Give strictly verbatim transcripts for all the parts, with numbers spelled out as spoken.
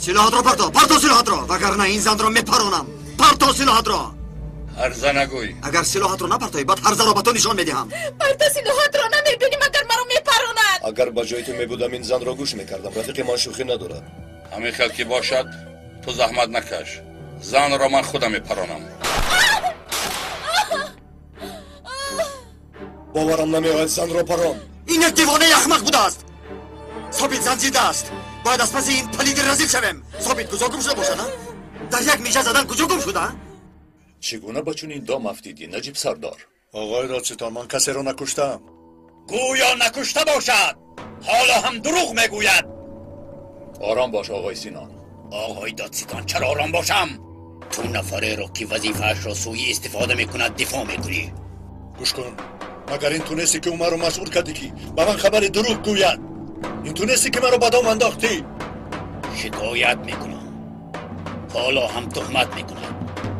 سلاحات را پرتو پرتو سلاحات را وگرنه این زن را میپرونم. پرتو سلاحات را. هرزه نگوی. اگر سلاحات را نپرتوی بعد هرزه را به تو نشان میدهم. پرتو سلاحات را نمیبینی مگر مرا میپرونند. اگر با جای تو میبودم این زن را گوش میکردم. رفیق من شوخی ندارد. همین خیال که باشد تو زحمت نکش. زن را من خودم میپرونم. باورم نمیآید زن را پران. این یک دیوانه احمق بوده است. ثابت زنجیده است. باید از پس این پلید رزیل شویم. ثابت کجا گم شده باشد؟ در یک میشه زدن کجا گم شده؟ چگونه با چنین دام افتیدی نجیب سردار؟ آقای دادستان من کسی را نکشتم. گویا نکشته باشد. حالا هم دروغ میگوید. آرام باش آقای سینان. آقای دادستان چرا آرام باشم؟ تو نفره را که وظیفه‌اش را سوی استفاده میکند دفاع میکنی. گوش کن. مگر این تونستی که عمر رو مشغول کردی که به من خبر دروغ گوید؟ این تونستی که من رو بدام انداختی؟ شکایت میکنم. حالا هم تهمت میکنم.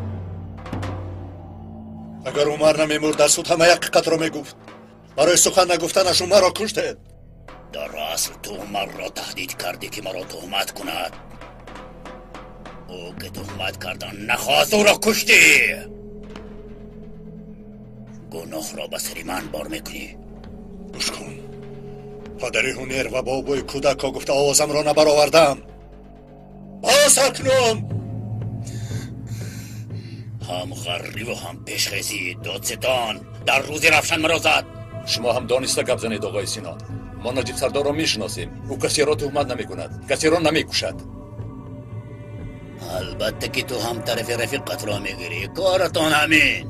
اگر عمر نمیمرد در سود همه حقیقت را میگفت. برای سخن نگفتنش عمر را کشته. در اصل تو عمر را تهدید کردی که مرا تهمت کند. او که تهمت کردن نخواست او را کشتی. گناه را به سر من بار میکنی. گوش کن. پدری هنر و بابای کودک ها گفته آوازم را نبرآوردم. باز اکنون هم غری و هم پیشخیزی دادستان در روزی رفشن مرا زد. شما هم دانسته گپ زنید آقای سینان. ما نجیب سردار را میشناسیم. او کسی را تهمت نمی کند. کسی را نمی کشد. البته که تو هم طرف رفیقت را میگیری. کارتان همین.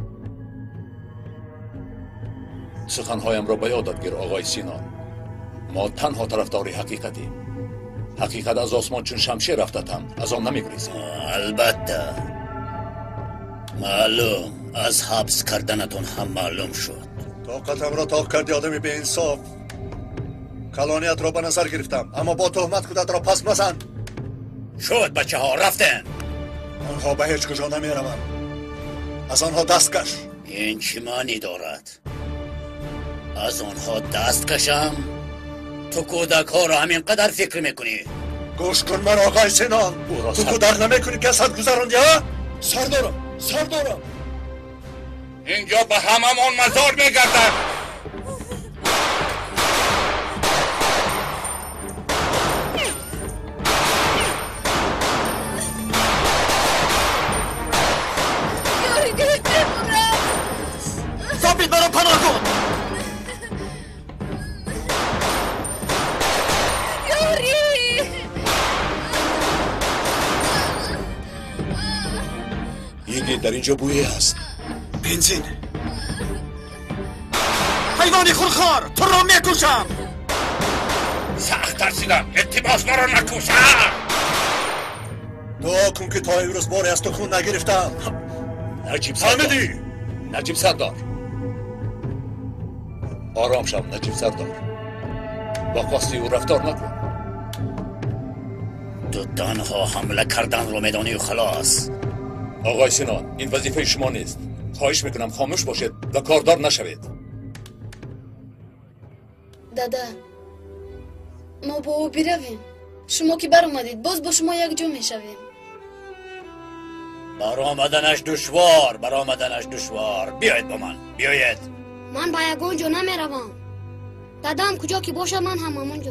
سخنهایم را به یادت گیر آقای سینان. ما تنها طرفدار حقیقتیم. حقیقت از آسمان چون شمشیر رفتتم از آن نمیگریزیم. البته معلوم از حبس کردنتون هم معلوم شد. طاقتم را تاق کردی آدمی به انصاف. کلانیت را به نظر گرفتم اما با تهمت کودت را پس مزن. شد بچه ها رفتن. آنها به هیچ کجا نمی روند. از آنها دست کش. این چه معنی دارد؟ از آنها دست کشم؟ تو کودک ها را همین قدر فکر میکنی؟ گوش کن من آقای سینان. تو کودک نمیکنی که صد گذراندی ها؟ سردارم سردارم. اینجا به هممون مزار میگردد. یاری دیگه بمونم. ثابت مرا پناه کن. این در اینجا بویی هست. بنزین. حیوانی خونخوار تو را میکشم. سخت ترسیدم. التماس مرا نکشم. دعا کن که تا امروز باری از تو خون نگرفتم. نجیب سردار. نجیب سردار آرام شو نجیب سردار. با خواستی او رفتار نکن. تو تنها حمله کردن رو میدانی و خلاص. آقای سینان این وظیفه شما نیست. خواهش میکنم خاموش باشید و کاردار نشوید. دادا ما با او برویم. شما که بر اومدید باز با شما یک جا میشویم. برآمدنش دشوار برآمدنش دشوار. بیایید با من بیایید. من با یگان جا نمیروم. دادم کجا که باشه من هم همونجا.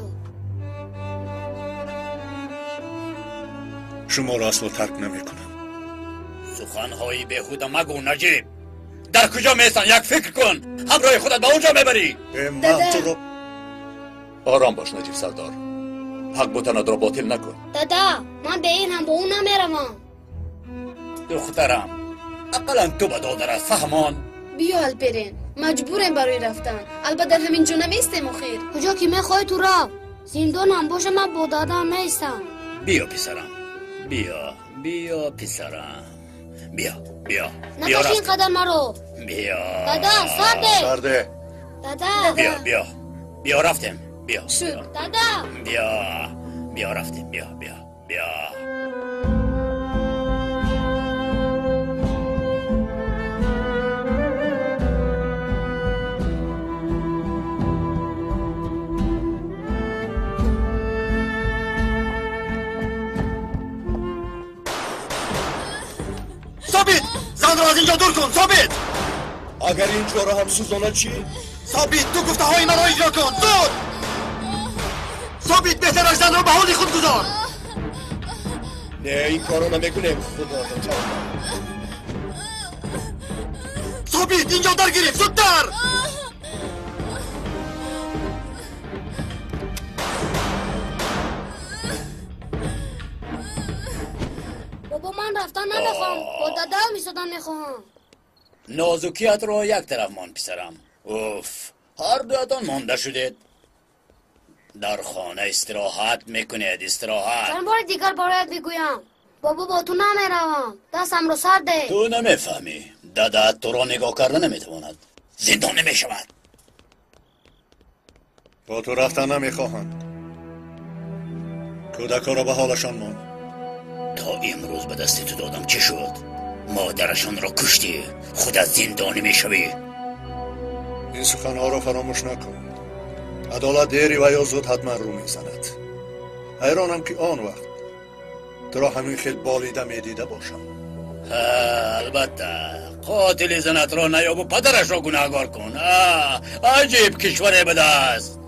شما را اصلا ترک نمیکنم. سخنهای بیهوده مگو نجیب. در کجا میستن یک فکر کن. همراه خودت به اونجا میبری. من تو رو آرام باش نجیب سردار. حق بوتند را باطل نکن. دادا من به این هم با اون نمیروم. دخترم اقلا تو به دادرت فهمان. بیا الپرین مجبوریم برای رفتن. البته در همین جا نمیستیم آخر. کجا که میخوای تو را زندان هم باشه من با دادم میستم. بیا پسرم بیا بیا پسرم بیا بیا بیا نکش این قدر مرو. بیا دادا سرده سرده دادا بیا بیا بیا رفتیم بیا شد دادا بیا بیا رفتیم بیا بیا بیا زن را از اینجا دور کن. ثابت اگر اینجا را هم سوزاند چی؟ ثابت تو گفته های من را اجرا کن. زود ثابت بهتر زن را به حال خود گذار. نه این کارو نمیکنم. خدا تعالی ثابت اینجا در گرفت. زودتر بابا من رفتن نمیخوام. با دادا میسادن میخوام. نازوکیت رو یک طرف مان پسرم. اوف هر دوتان مانده شدید. در خانه استراحت میکنید. استراحت. چند بار دیگر برایت میگویم بابا با تو نمیروم. دستم رو سر ده. تو نمیفهمی. دادت تو را نگاه کرده نمیتواند. زندان نمیشود. با تو رفتن نمیخواهند. کودکا را به حالشان مان. تا امروز به دست تو دادم چه شد؟ مادرشان را کشتی. خودت زندانی میشوی. این سخنها را فراموش نکن. عدالت دیری و یا زود حتما رو میزند. حیرانم که آن وقت تو را همین خیل بالیده میدیده باشم. ها البته قاتل زنت را نیاب و پدرش را گناهگار کن. آه عجیب کشوره به دست.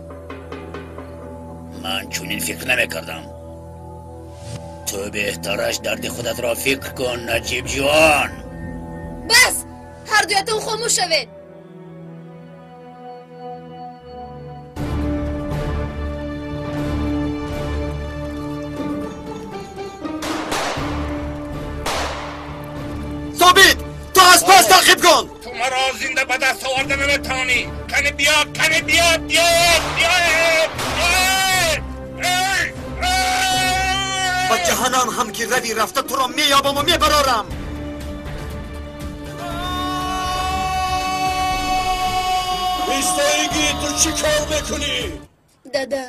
من چون این فکر نمیکردم. تو بهترش درد خودت را فکر کن نجیب جوان. بس هر دویتون خاموش شوید. ثابت تو از پس تعقیب کن. تو مرا زنده به دست آورده نمیتوانی. کنی بیا کنی بیا بیا بیا و جهنم هم که روی رفته تو را میابم و میبرارم. ایستایگی تو چی کار میکنی؟ دادا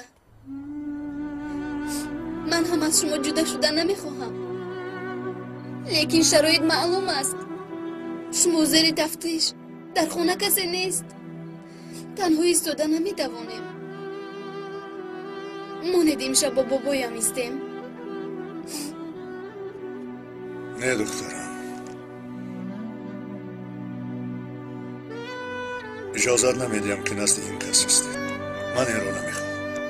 من هم از شما جدا شدن نمیخواهم، لیکن شرایط معلوم است. شما زیر تفتیش، در خونه کسی نیست. تنها ایستاده نمیتوانیم. ما ندیم شب با بابایم ایستیم. نه دخترم، اجازت نمیدیم که نزد این کس استید. من این رو نمیخوام.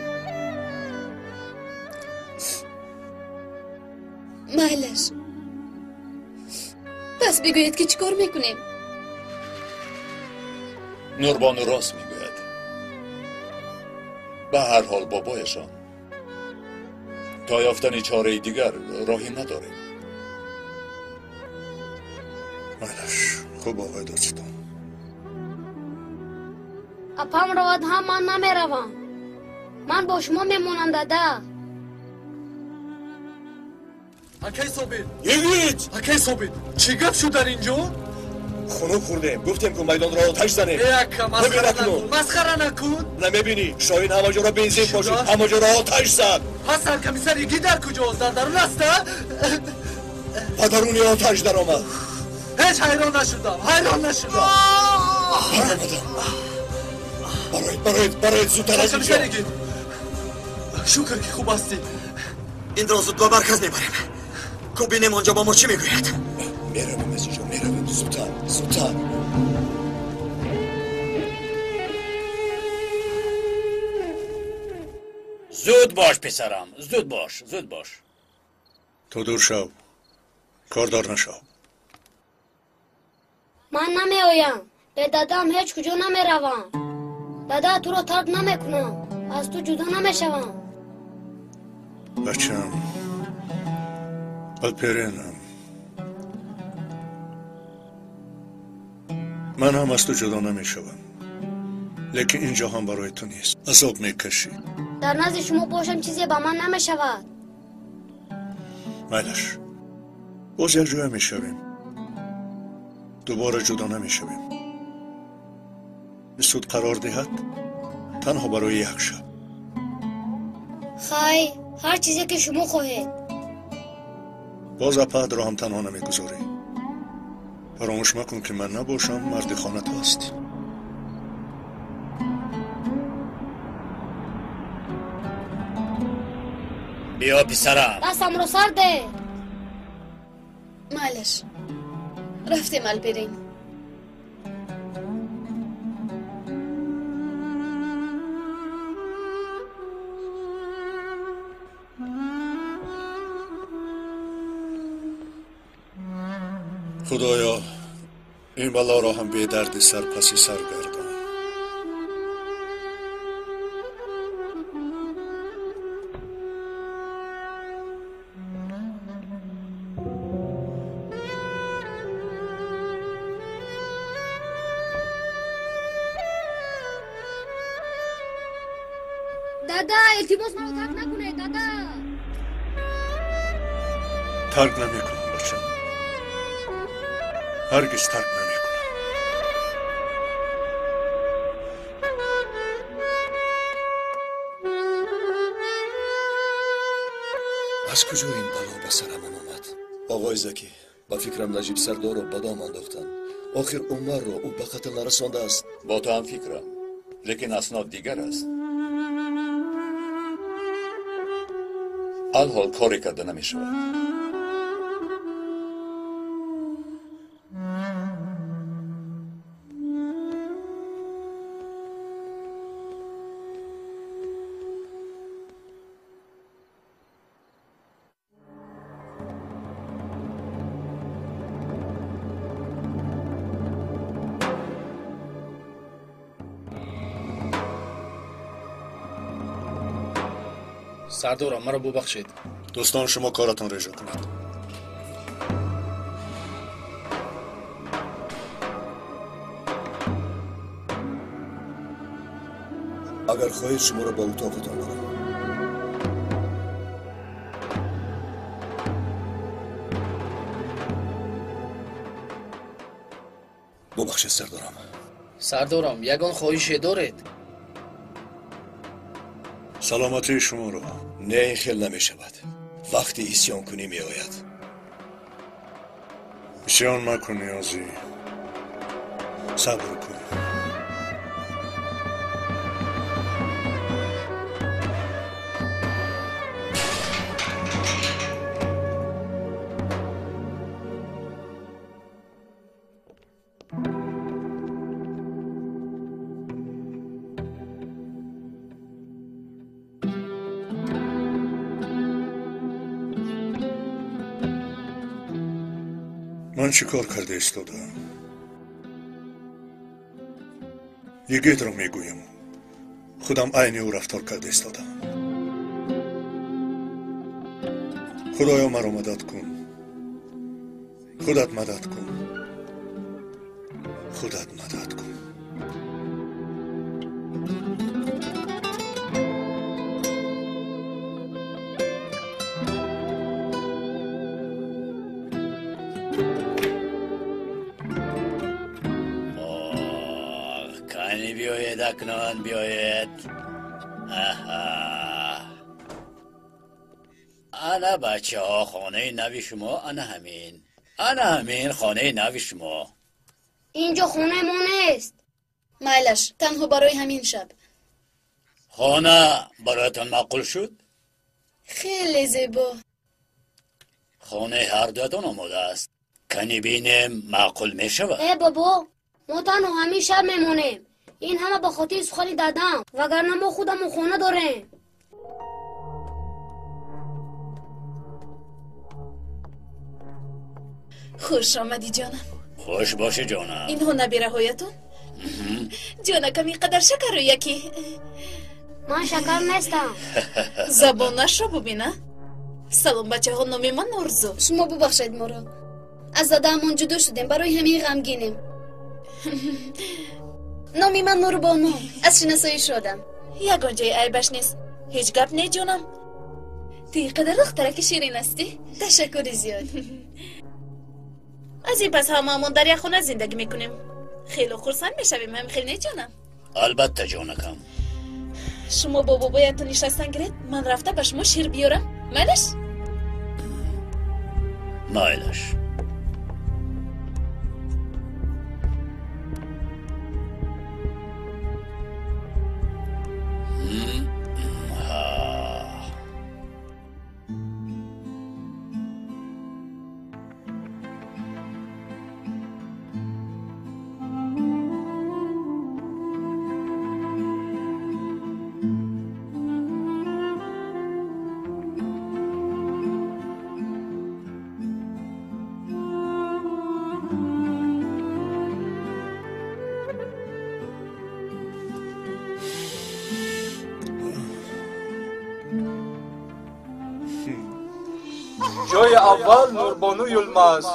مالش پس بگوید که چیکار میکنیم؟ نوربانو راست میگوید. به هر حال بابایشان تا یافتن چاره دیگر راهی نداریم. مالش خوب آقای دوستم. اپام رواد هم من نمیروم. من با شما میمونم دادا. اکی ثابت یگیت اکی ثابت چی گپ شد در اینجا؟ خونو خوردیم، گفتیم که میدان را آتش زنیم. یک مسخره نکن مسخره نکن. نمیبینی شاید همه جا را بنزین شده؟ پاشید، همه جا را آتش زد. حسن کمیسر یکی در کجاست؟ در درون است؟ پدرونی آتش در آمد. هیچ حیران نشدم حیران نشدم. برایت برایت برایت زودتر از اینجا. کمیسر یکی شکر که خوب هستی. این را زود با مرکز میبریم. کو بینیم آنجا با ما چی میگوید. میرویم از اینجا میرویم. زودتر زودتر. زود باش پسرم، زود باش زود باش. تو دور شو، کاردار نشو. من نمیایم. به دادام هیچ کجا نمیروم. دادا تو را ترک نمیکنم. از تو جدا نمیشوم. بچم الپرینم، من هم از تو جدا نمیشوم، لیکن اینجا هم برای تو نیست. عذاب میکشی. در نزد شما باشم چیزی به من نمیشود. مالش باز یک جای میشویم، دوباره جدا نمیشویم. بسود قرار دهد تنها برای یک شب. خی هر چیزی که شما خواهید. باز اپاد را هم تنها نمیگذاری. فراموش مکن که من نباشم مرد خانه تو هستی. بیا پسرم. دستم رو سر ده. مالش رفتیم البرین. خدایا این بلا را هم به درد سر پسی سر گردان. دادا التماس منو ترک نکنه دادا. ترک نمیکنم بچم، هرگز ترک نمیکنم. از کجا این بلا به سرم آمد؟ آقای زکی، با فکرم نجیب سردار رو بدام انداختن. آخر عمر رو او به قتل نرسانده است. با تو هم فکرم، لیکن اسناد دیگر است. الحال کاری کرده نمی شود. سردارم مرا ببخشید. دوستان شما کارتان رجا کنید. اگر خواهید شما را با اتاقتان برم. ببخشید سردارم. سردارم یگان خواهشی دارید؟ سلامتی شما رو. نه این خیل نمی شود. وقتی اسیان کنی می آید. اسیان مکن نیازی، صبر کن. من چی کار کرده ایستادم؟ یگید رو میگویم، خودم عین او رفتار کرده ایستادم. خدایا مرا مدد کن، خودت مدد کن، خودت مدد کن. بیاید اکنون بیاید. آها. انا بچه ها خانه نوی شما انا همین. انا همین خانه نوی شما. اینجا خونه ما نیست. مایلش تنها برای همین شب. خانه برایتان معقول شد؟ خیلی زیبا. خانه هر دوتان آماده است. کنی بینیم معقول می شود. ای بابا ما تنها همین شب میمونیم. این همه با خاطر سخنی دادم، وگرنه ما خودمون خونه داریم. خوش آمدی جانم. خوش باشی جانم. این هو نبی رهایتون؟ جانکم اینقدر شکر رو یکی. من شکر نیستم. زبانش رو ببینه. سلام بچه ها، نامی من نورزو. شما ببخشید ما را. از داده‌مان جدا شدیم، برای همین غمگینیم. نامی من نور بانو، از شناسایی شدم. یگان جای عیبش نیست. هیچ گپ نه جانم. تی قدر دخترک شیرین هستی. تشکر زیاد. از این پس هممون در یک خونه زندگی میکنیم. خیلی خرسند میشویم هم خیلی نه جانم. البته جانکم. شما با بابایتون نشستن گرید، من رفته به شما شیر بیارم. مالش؟ مایلش. جای اول نوربانو یلماز.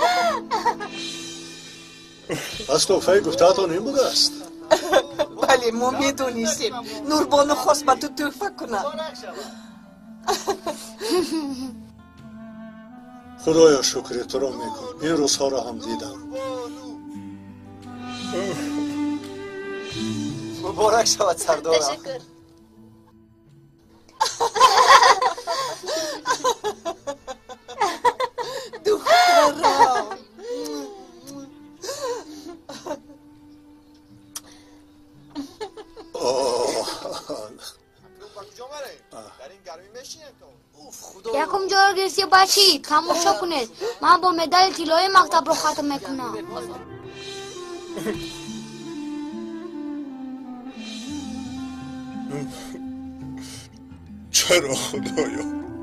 از توفه گفتهاتون این بوده است؟ بله ما میدونیستیم نوربانو خواست با تو توفه کنه. خدایا شکر تو را میکنم این روزها را هم دیدم. مبارک شود سردارم. تشکر. دخترم یکم جا گرسی بچی تماشا کنید من با مدال طلایی مکتب رو ختم میکنم. چرا خدایا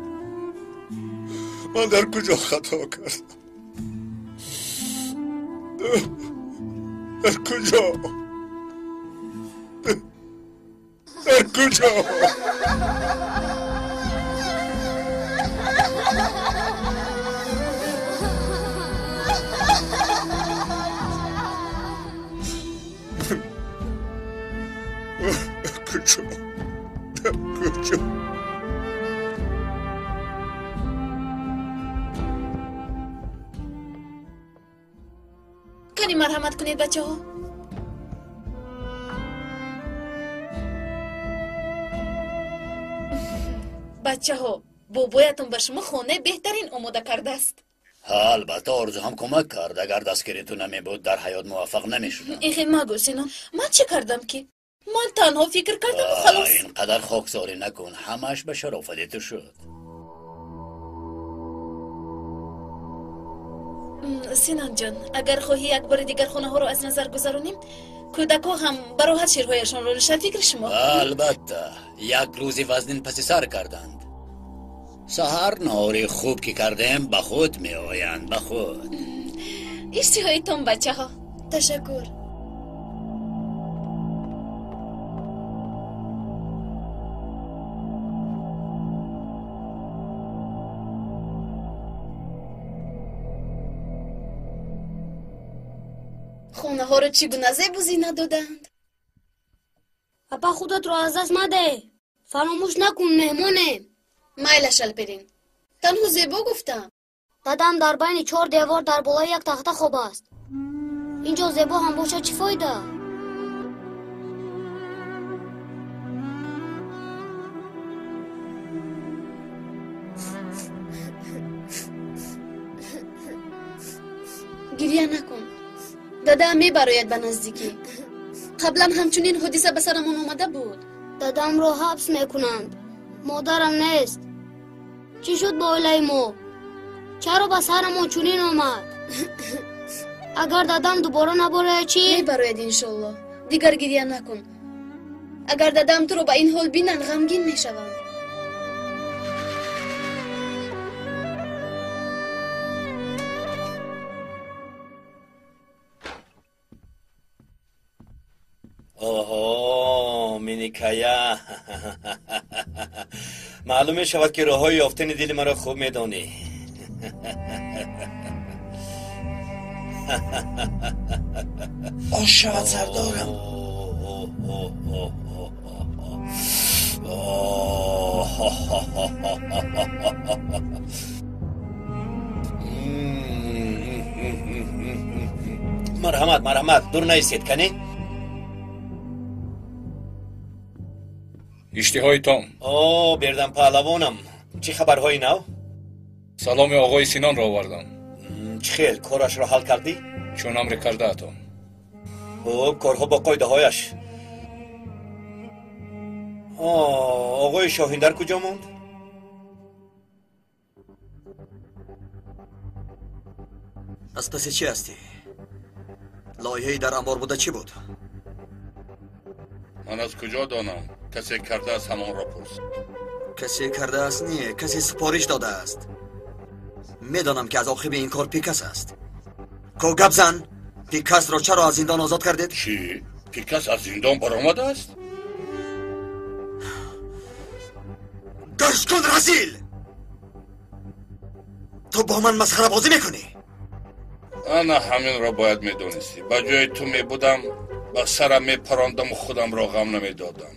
من در کجا خطا کردم؟ در کجا؟ در کجا؟ کجا؟ در کجا؟ کنی مرحمت کنید بچه ها. بچه ها بابایتون به شما خونه بهترین آماده کرده است. البته آرزو هم کمک کرد. اگر دستگیری تو نمی بود در حیات موفق نمی شدم. ایخی مگو سینان من چه کردم که من تنها فکر کردم و خلاص. اینقدر خاکساری نکن. همش به شرافت تو شد. سینان جان اگر خواهی یک بار دیگر خونه ها رو از نظر گذارونیم کودک ها هم براحت شیرهایشان رو نشد. فکر شما البته یک روزی وزنین پس سر کردند. سهر نهاری خوب که کردیم به خود می آیند. به خود اشتهایتون بچه ها. تشکر. خونه ها رو چگونه زیب و زینت دادند. اپا خودت رو از دست مده فراموش نکن مهمونه. مایلش الپرین تنها زیبا گفتم. دادم در بین چهار دیوار در بالای یک تخته خواب است. اینجا زیبا هم باشه چی فایده؟ گریه نکن. دادم میبراید به نزدیکی. قبلا همچنین حدیثه به سرمون اومده بود. دادم رو حبس میکنند. مادرم نیست. چی شد با اولی ما؟ چرا به سرمون چنین اومد؟ اگر دادم دوباره نباره چی؟ میبراید انشالله. دیگر گریه نکن. اگر دادم تو رو به این حال بینن غمگین میشوند. اوه مینیکایا معلوم شود که راه های یافتن دل مرا خوب میدانی. آش شود سردارم. مرحمت مرحمت دور نیستید کنی؟ اشتهای تام. اوه بردم پهلوانم. چی خبرهای نو؟ سلام آقای سینان را آوردم. چی خیل کارش را حل کردی؟ چون امر کرده اتام. خوب کارها با قایده هایش. آقای شاهین در کجا موند؟ از پس چی هستی؟ لایحه‌ای در انبار بوده چی بود؟ من از کجا دانم؟ کسی کرده است همان را پرس. کسی کرده است نیه، کسی سپارش داده است. میدانم که از عاقب این کار پیکس است. کو گپ زن، پیکس را چرا از زندان آزاد کردید؟ چی؟ پیکس از زندان برآمده است؟ گوش کن رزیل! تو با من مسخره بازی میکنی؟ انا همین را باید میدونستی. با جای تو میبودم با سرم میپراندم و خودم را غم نمیدادم،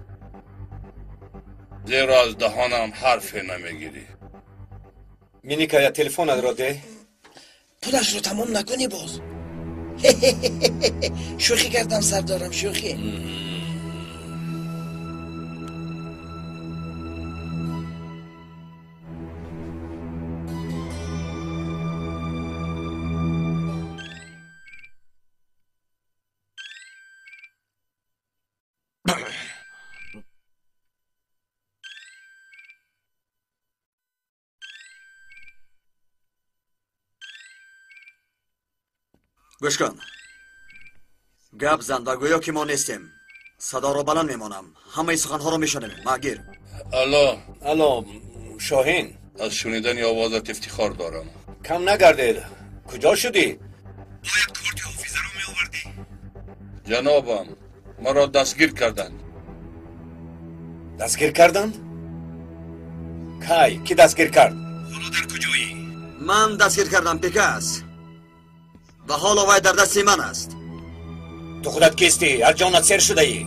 زیرا از دهانم حرفی نمیگیری. مینیکا تلفن را ده. پولش رو تمام نکنی باز. شوخی کردم سردارم، شوخی. گوش کن، گپ زن و گویا که ما نیستیم. صدا رو بلند میمانم، همه سخنها رو میشنویم. مگیر الو الو شاهین، از شنیدن آوازت افتخار دارم. کم نگردید. کجا شدی؟ باید کارت حافظه رو می آوردی. جنابم، مرا دستگیر کردند. دستگیر کردند؟ کی؟ کی دستگیر کرد؟ حالا در کجایی؟ من دستگیر کردم پیکاس و حالا وای در دست من است. تو خودت کیستی؟ از جانت سر شده ای؟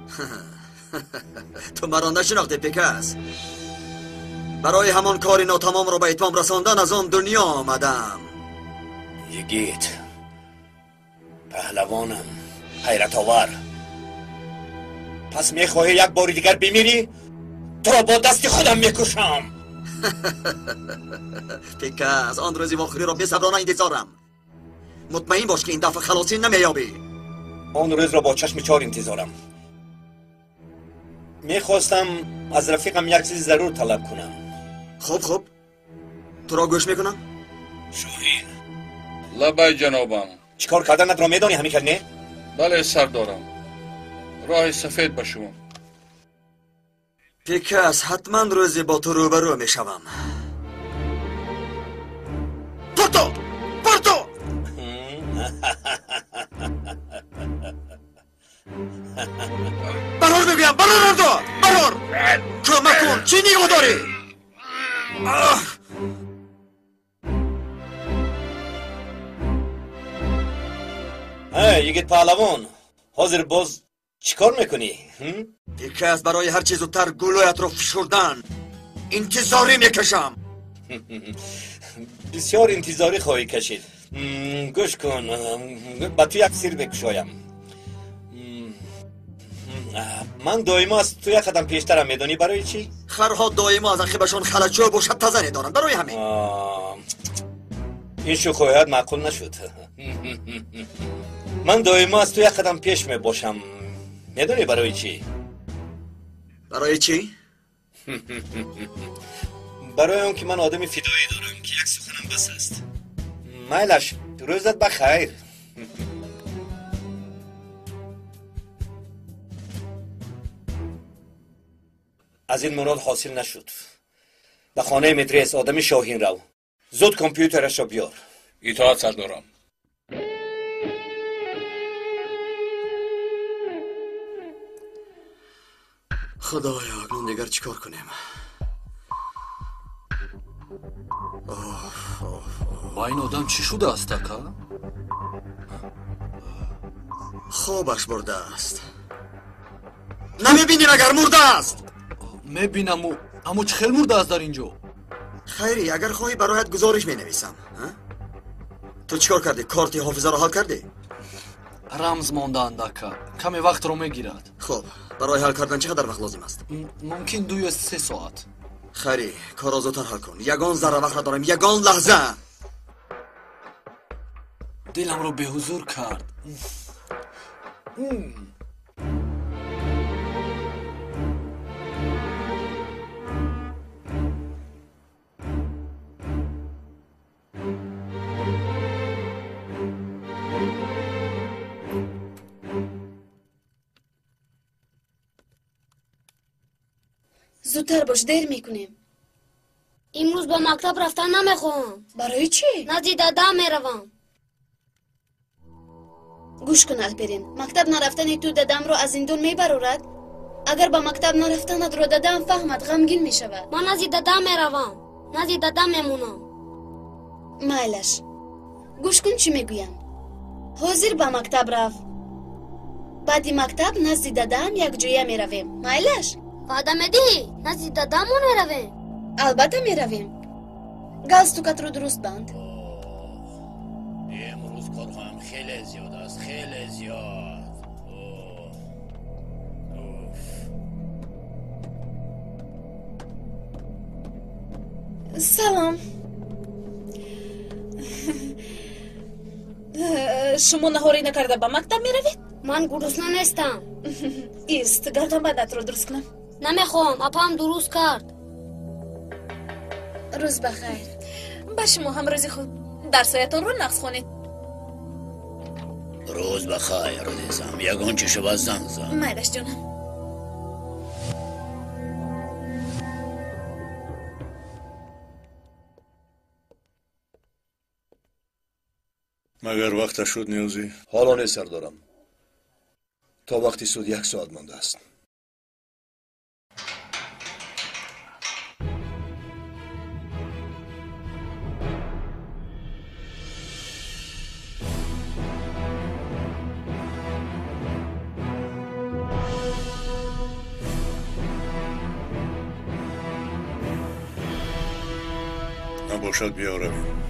تو مرا نشناختی پیکاس. برای همان کاری ناتمام را به اتمام رساندن از آن دنیا آمدم. یگیت پهلوانم، حیرت آور. پس میخواهی یک بار دیگر بمیری؟ تو را با دست خودم میکشم. پیکاس، آن روزی آخری را بی‌صبرانه انتظارم. مطمئن باش که این دفعه خلاصی نمیابی. آن روز را با چشم چار انتظارم. میخواستم از رفیقم یک چیز ضرور طلب کنم. خوب خوب، تو را گوش میکنم. شاهین. لبای جنابم. چیکار کردنت را میدانی همی کنی؟ بله سردارم، راه سفید به شما. پیکاس، حتما روزی با تو روبرو میشوم. پورتو! پورتو! برار بگویم، برار اردو! برار! کمک کن، چی نیگو داری؟ های یگید پهلوان، حاضر باز چیکار میکنی؟ پیکاس، برای هر چیز زودتر گلویت رو فشردن انتظاری میکشم. بسیار انتظاری خواهی کشید. گوش کن، با تو یک سیر بکشایم. من دائما از تو یک قدم پیشترم، میدونی برای چی؟ خرها دائما از عقبشان خلچو باشد تزنی دارند، برای همین. این شوخیات معقول نشد. من دائما از تو یک قدم پیش می باشم، میدونی برای چی؟ برای چی؟ برای اون که من آدمی فدایی دارم که یک سخنم بس است. میلش، روزت بخیر. از این مراد حاصل نشد. به خانه مدرس آدم شاهین رو. زود کامپیوترش رو بیار. اطاعت سردارم. خدایا، اکنون دیگر چیکار کنیم؟ با این آدم چی شده است اکا؟ خوابش برده است. نمیبینی مگر مرده است؟ میبینم او، اما چه خیل مرده است در اینجا؟ خیری، اگر خواهی برایت گزارش مینویسم. تو چیکار کردی؟ کارت حافظه را حل کردی؟ رمز ماندند اکا، کمی وقت رو میگیرد. خب، برای حل کردن چقدر وقت لازم است؟ ممکن دو یا سه ساعت. خیری، کار را زودتر حل کن. یگان ذره وقت را دارم، یگان لحظه. دلم رو به حضور کرد. زودتر باش، دیر میکنیم. امروز به مکتب رفتن نمیخوام. برای چی؟ نزدیک دادم میروم. گوش کن الپرین، مکتب نرفتن تو ددم رو از این دون میبرورد؟ اگر با مکتب نرفتنت رو ددم فهمد غمگین میشود. من نزدیک دادم میروم، نزدیک دادم میمونم. مایلش گوش کن چی میگویم. حاضر به مکتب رفت. بعدی مکتب نزد دادم یک جویه میرویم. مایلش وعده میدی نزد دادمون میرویم؟ البته میرویم. گالستوکت رو درست بند. امروز کارهایم خیلی زیاد است، خیلی زیاد. سلام. شما نهاری نکرده به مکتب میروید؟ من گرسنه نیستم. ایست گردن بدت رو درست کنم. نمیخوام، اپام درست کرد. روز بخیر. با شما هم روزی خود. درسایتان رو نقص خونید. روز بخیر عزیزم. یگان چشو باز زنگ زن. مایلش جانم. مگر وقت شد نیوزی؟ حالا نه سردارم. تا وقتی سود یک ساعت مانده است. نباشد بیا رویم.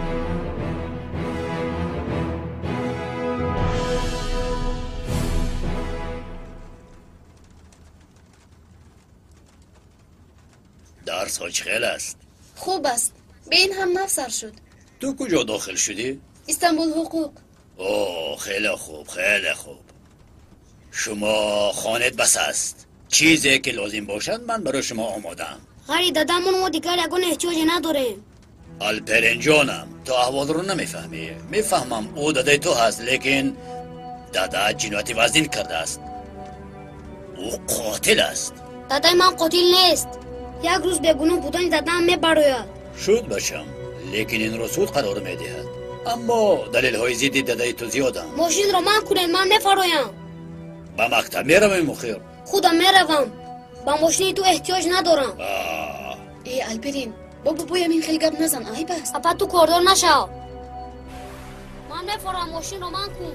درس ها چخیل است؟ خوب است. به این هم نفسر شد. تو کجا داخل شدی؟ استانبول حقوق. اوه خیلی خوب خیلی خوب. شما خانت بس است. چیزی که لازم باشد من برای شما آمادم. غری دادمون ما دیگر یگان احتیاجی نداریم. الپرین جانم تو احوال رو نمیفهمی. میفهمم او داده تو هست لیکن دادا جنایتی وزن کرده است. او قاتل است. دادای من قاتل نیست. یک روز بگونو بودن دادم میبروید. شد باشم لیکن این رو سود قرار میدهد. اما دلیل های زیدی دادای تو زیادم. ماشین رو من کنید من میفرویم. با مکتب میرویم مخیر. خودم میروم. با ماشین تو احتیاج ندارم. ای الپرین بابا بویم این خیلی گپ نزن. آهی بس. اپا تو کاردار نشو. من میفروم ماشین رو من کن.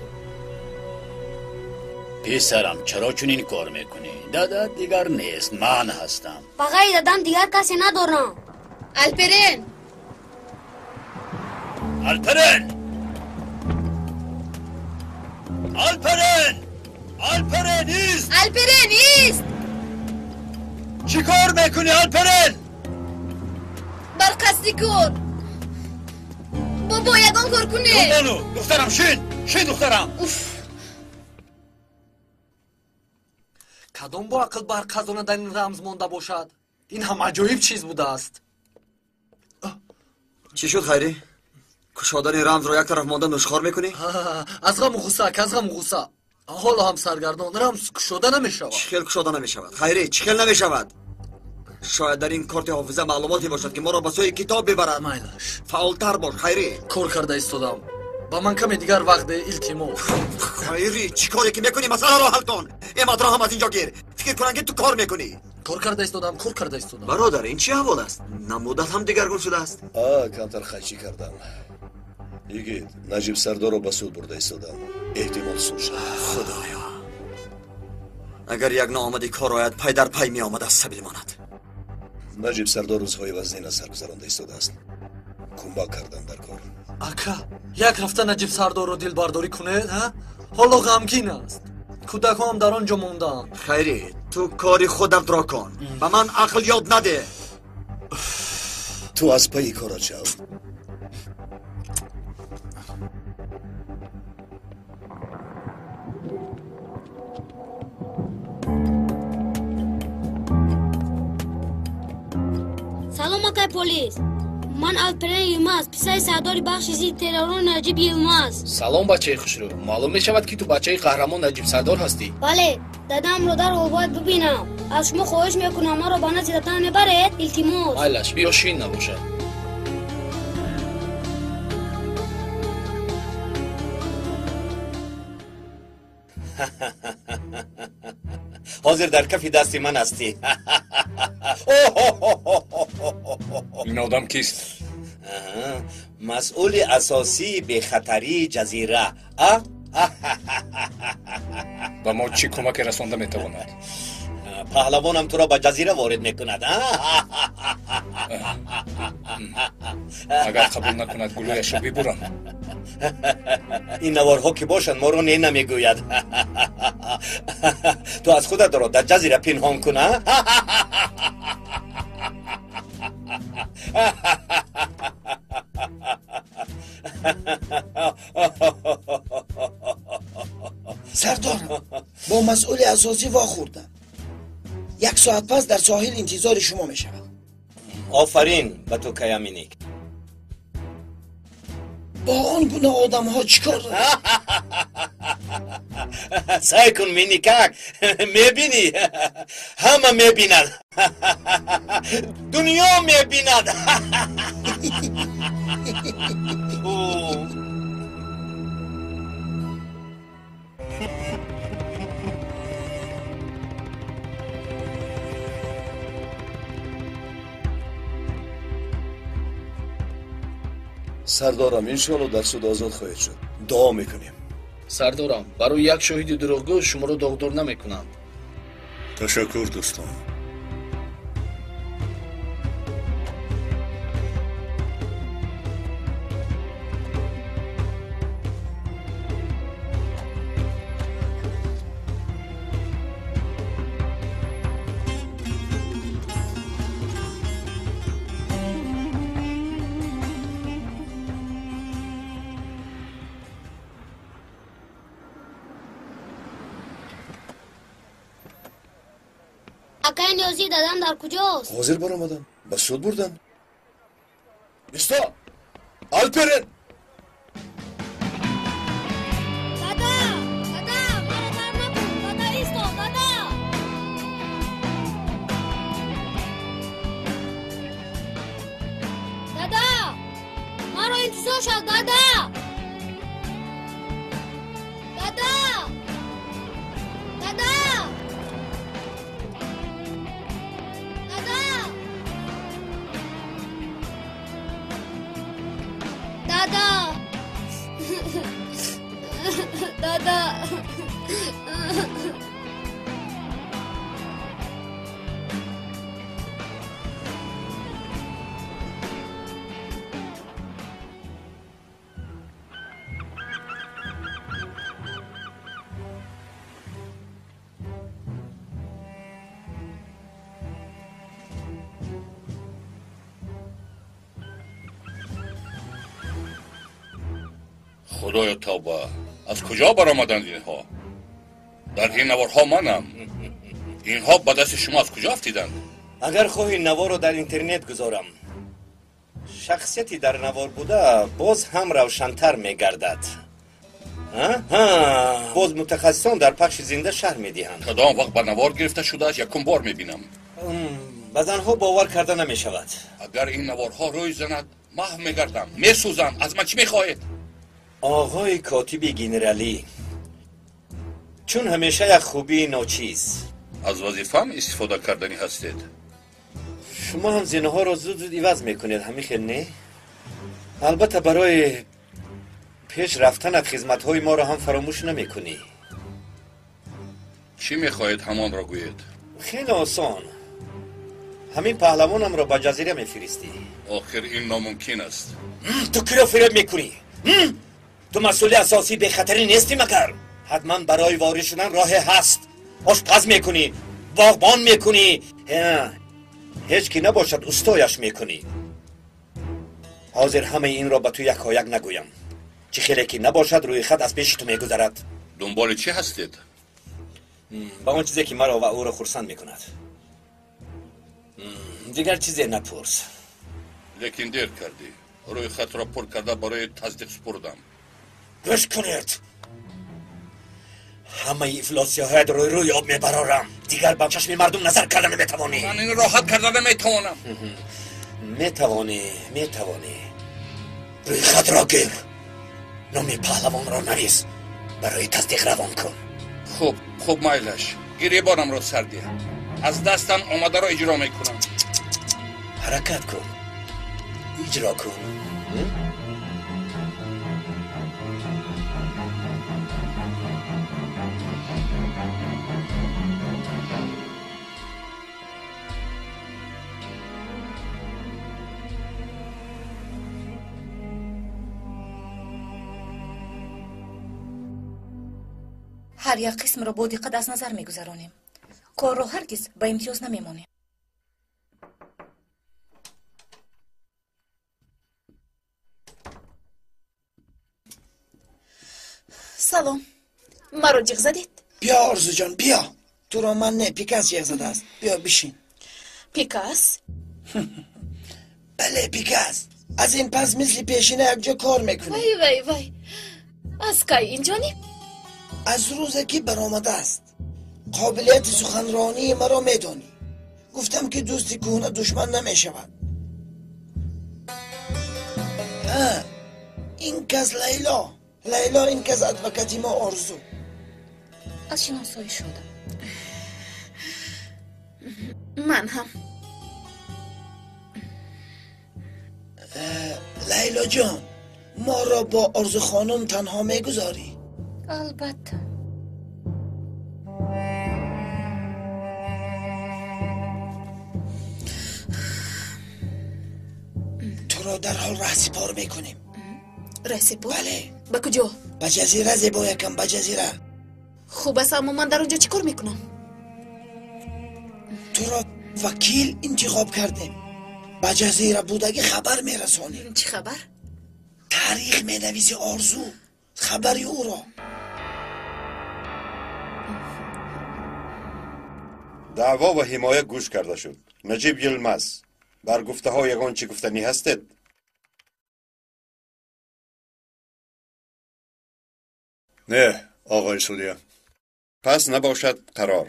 پسرم چرا چون این کار میکنی؟ دادا دیگر نیست من هستم. بغیر دادم دیگر کسی ندارم. الپرین الپرین الپرین الپرین ایست. الپرین ایست. چی کار میکنی الپرین؟ برقصدی کن. بابا یگان کار کنی. بانو دخترم شین شین دخترم. اوف. کدام با عقل برقصانه در این رمز مانده باشد؟ این هم عجایب چیز بوده است. چی شد خیری؟ کشادن رمز رو یک طرف مانده نشخار میکنی؟ از غم و غصه که از غم و غصه. حالا هم سرگردان رمز کشاده نمیشود. چخیل کشاده نمیشود خیری چخیل نمیشود. شاید در این کارت حافظه معلوماتی باشد که ما را به سوی کتاب ببرد. مایلش فعالتر باش خیری. کار کرده ایستادم. با من کمی دیگر وقت التماس. خیری چی کاری که میکنی مسئله رو حل کن. این مدرا هم از اینجا گیر. فکر کنن که تو کار میکنی. کار کرده ایستادم کار کرده ایستادم. برادر این چی احوال است؟ نمودت هم دیگرگون شده است. آه کمتر خیچی کردم. یگید نجیب سردار رو به سود برده ایستادم. احتمال سود شد. خدایا اگر یک ناآمدی کار آید پای در پای می آمد از سبیل ماند. نجیب سردار روزهای وزنی از سر گذرانده ایستاده است. کمک کردن در کار. اکا یک رفته نجیب سردار رو دل برداری کنید ها؟ حالا غمگین است. کودک هم در آنجا موندن. خیری تو کاری خودت را کن. به من عقل یاد نده. تو از پای کارا شو. سلام آقای پلیس. من الپرین یلماز پسر سردار بخش ضد ترور نجیب یلماز. سلام بچه خوشرو. معلوم میشود که تو بچه قهرمان نجیب سردار هستی؟ بله دادم رو در رو باید ببینم. از شما خواهش میکنم ما رو با نزد دادم میبرید. التماس. مایلش بیا شین نباشه. حاضر در کف دست من هستی. این آدم کیست؟ مسئول اساسی به خطری جزیره اه؟ با ما چی کمک رسانده میتواند؟ پهلوانم تو را به جزیره وارد میکند اگر قبول نکند گلویش رو ببرم. این نوارها که باشند ما را نه نمیگوید. تو از خودت را در جزیره پنهان کنه. سردارم با مسئول اساسی واخوردم. یک ساعت پس در ساحل انتظار شما می شود. آفرین به تو کیامینیک. با آن گونه آدم ها چیکار دارم؟ سعی کن مینیکک میبینی همه میبیند دنیا میبیند. سردارم انشالله در سود آزاد خواهید شد. دعا میکنیم. سردارم برای یک شاهد دروغگو شما رو داغدار نمیکنند. تشکر دوستان. اکای نیازی دادم در کجاست؟ حاضر بار آمدن. به سود بردن. استا آلپرن. دادا دادا مرا در نکن. دادا ایستو دادا. دادا مرا انتظار شد. دادا دادا دادا دادا دادا خدایا توبه، از کجا برآمدند اینها؟ در این نوارها منم. اینها به دست شما از کجا افتیدند؟ اگر خواهی نوار رو در اینترنت گذارم شخصیتی در نوار بوده باز هم روشن‌تر میگردد. باز متخصصان در پخش زنده شرح میدهند. کدام وقت به نوار گرفته شده است یکم بار میبینم. بعضن ها باور کرده نمیشود. اگر این نوارها روی زند محو میگردم، میسوزم. از من چی میخواهید؟ آقای کاتب گنرالی، چون همیشه یک خوبی ناچیز از وظیفه‌ام استفاده کردنی هستید. شما هم زینه ها را زود زود عوض میکنید همین خیلی نه؟ البته برای پیش رفتنت خدمت های ما را هم فراموش نمیکنی. چی میخواهید همان را گویید؟ خیلی آسان. همین پهلوانم را به جزیره میفرستی. آخر این ناممکن است. تو کی را فریب میکنی؟ تو مسئول اساسی به خطری نیستی مگر؟ حتما برای وارد شدن راه هست. آشپز میکنی، باغبان میکنی، هیچ کی نباشد استایش میکنی. حاضر همه این را به تو یک ها یک نگویم. چه خیلی که نباشد روی خط از پیش تو میگذرد. دنبال چی هستید؟ با اون چیزی که مرا و او را خرسند میکند. دیگر چیزی نپرس. لیکن دیر کردی. روی خط را پر کرده برای تصدیق سپردم. گوش کنید. همه افلاسی های روی روی آب میبرارم. دیگر با چشم مردم نظر کردن نمیتوانی. من این راحت کردن نمیتوانم. میتوانی میتوانی. روی خط را گیر. نام پهلوان را نویس. برای تصدیق روان کن. خوب خوب مایلش. گیری بارم را سردیم. از دستم آمده را اجرا میکنم. حرکت کن. اجرا کن. هر یک قسم را با دقت از نظر میگذرانیم. کار را هرگز به امتیاز نمیمانیم. سلام، مرا جیغ زدید؟ بیا آرزو جان بیا. تو را من نه، پیکاس جیغ زده است. بیا بشین. پیکاس؟ بله پیکاس. از این پس مثل پیشینه یک جا کار میکنی. وای وای وای، از کی این جانب؟ از روزی که برآمده است. قابلیت سخنرانی مرا میدانی. گفتم که دوستی کهنه دشمن نمیشود. ها، این کس لیلا. لیلا این کس ادوکاتی ما آرزو. از شناسایی شدم. من هم. لیلا جان، ما را با آرزو خانم تنها میگذاری؟ البته. تو را در حال رهسپار میکنیم. رهسپار؟ بله. به کجا؟ به جزیره زیبا یکم، به جزیره. خوب است، اما من در اونجا چی کار میکنم؟ تو را وکیل انتخاب کردیم. به جزیره بودگی خبر میرسانیم. چی خبر؟ تاریخ مینویسی آرزو. خبری او را. دعوا و حمایه گوش کرده شد. نجیب یلمز، بر گفته ها یگان چی گفتنی هستید؟ نه آقای سولیا. پس نباشد قرار.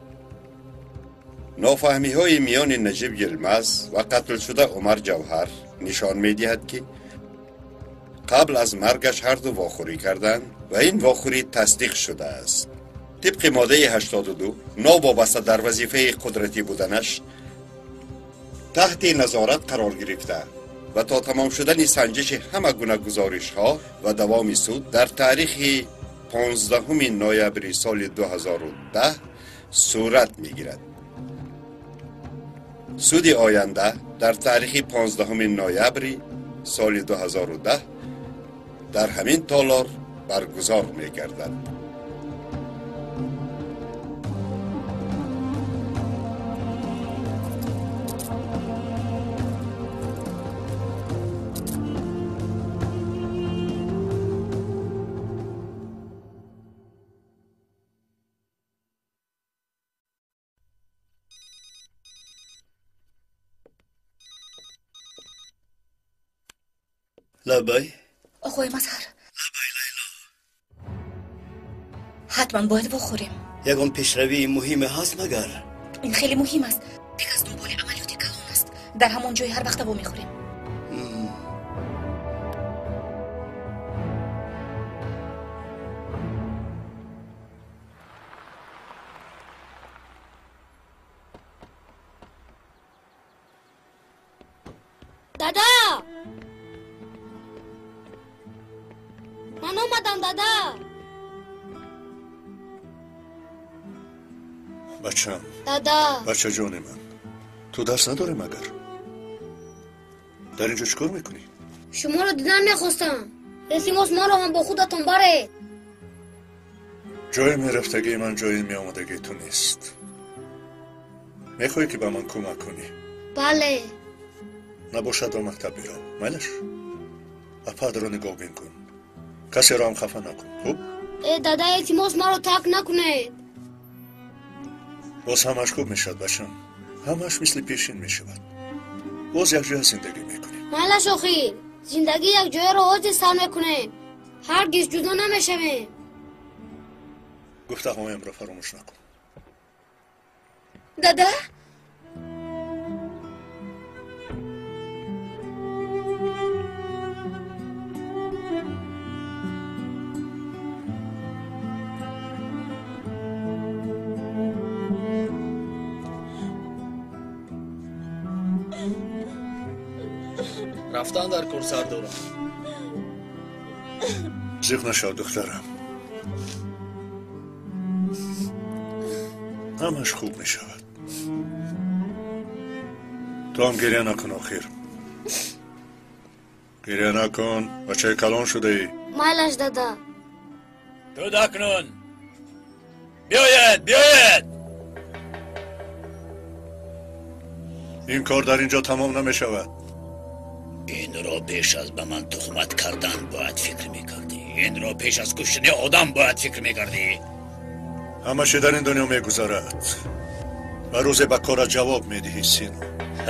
نافهمی های میان نجیب یلمز و قتل شده عمر جوهر نشان می دهد که قبل از مرگش هر دو واخوری کردند و این واخوری تصدیق شده است. طبق ماده هشتاد و دو نوابسته در وظیفه قدرتی بودنش تحت نظارت قرار گرفته و تا تمام شدن سنجش همه گونه گزارش ها و دوام سود در تاریخ پانزدهم نوامبر سال دو هزار و ده صورت می گیرد. سود آینده در تاریخ پانزدهم نوامبر سال دو هزار و ده در همین تالار برگزار می گردد. لبای آقای مظهر. لبای لیلا. حتما باید بخوریم. یگان پیشروی مهم هست مگر؟ این خیلی مهم است. یک از دنبال عملیات کلان است. در همون جای هر وقت با میخوریم. دادا من اومدم دادا. بچم. دادا. بچه جون من، تو درس نداره مگر؟ در اینجا چیکار میکنی؟ شما رو دیدن میخواستم. رسیماس ما رو هم با خودتون بره. جای میرفتگی من جای میامدگی تو نیست. میخوایی که به من کمک کنی؟ بله. نباشد و مکتب بیرم. مالش اپاد رو نگاه بین کن. کسی رو هم خفه نکن. خوب؟ ای دادا التماس ما رو ترک نکنید. باز همش خوب میشد بچم. همش مثل پیشین میشود. باز یک جای زندگی میکنی. مالش آخیر زندگی یک جای رو آز سر میکنه. هرگز جدا نمیشویم. گفته هایم رو فراموش نکن. دادا рафтан дар кор сардорам. زیغ نشو دخترم. همش خوب می شود. تو هم گریه نکن آخر. گریه نکن. بچه کلان شده ای. مایلش دادا. تو دکنون. بیاید بیاید. این کار در اینجا تمام نمی شود. این را پیش از به من تهمت کردن باید فکر میکردی. این را پیش از کشتن آدم باید فکر میکردی. همشه در این دنیا میگذارد و روز به کار جواب میدهی سینو.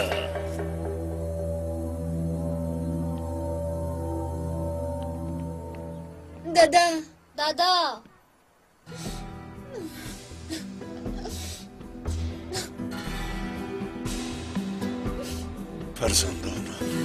دادا دادا فرزندانم.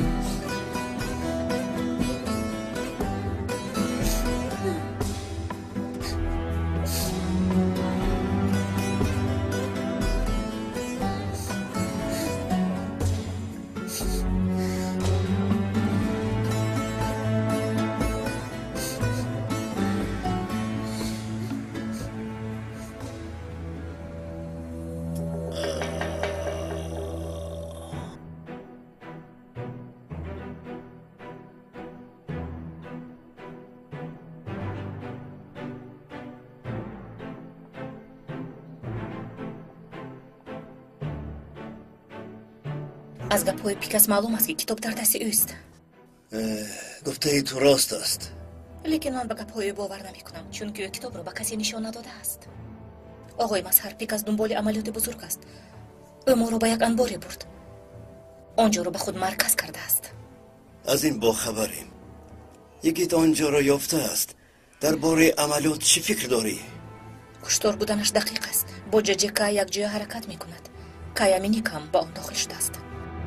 از گپ‌های پیکاس معلوم است که کتاب در دست اوست. گفته ای تو راست است. لیکن من به گپ‌های باور نمی‌کنم چون که کتاب را به کسی نشان نداده است. آقای مظهر پیکاس دنبال عملیات بزرگ است. او ما را به یک انباری برد. آنجا را به خود مرکز کرده است. از این با خبریم. یکیت آنجا را یافته است. درباره عملیات چی فکر داری؟ کشتار بودنش دقیق است. با ججکا یک جای حرکت می‌کند. کایامینی کم با آن داخل شده است.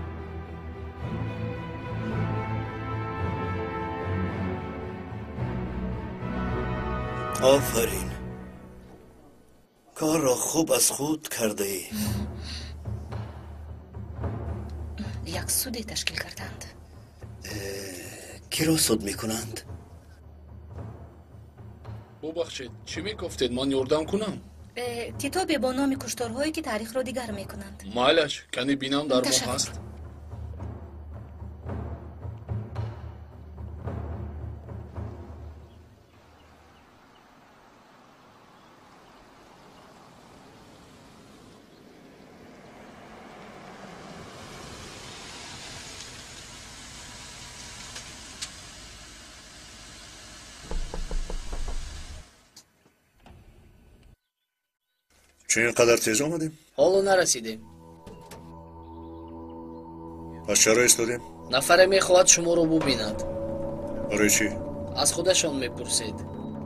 آفرین. کار را خوب از خود کرده ای. یک سودی تشکیل کردند. کی را سود میکنند؟ ببخشید چی میگفتید من یاردم کنم؟ کتابی با نام کشتارهایی که تاریخ را دیگر میکنند. مایلش کنی بینم در ما هست. چه اینقدر تیز آمدیم؟ حالا نرسیدیم. پس چرا ایستادیم؟ نفره میخواهد شما رو ببیند. برای چی؟ از خودشان میپرسید.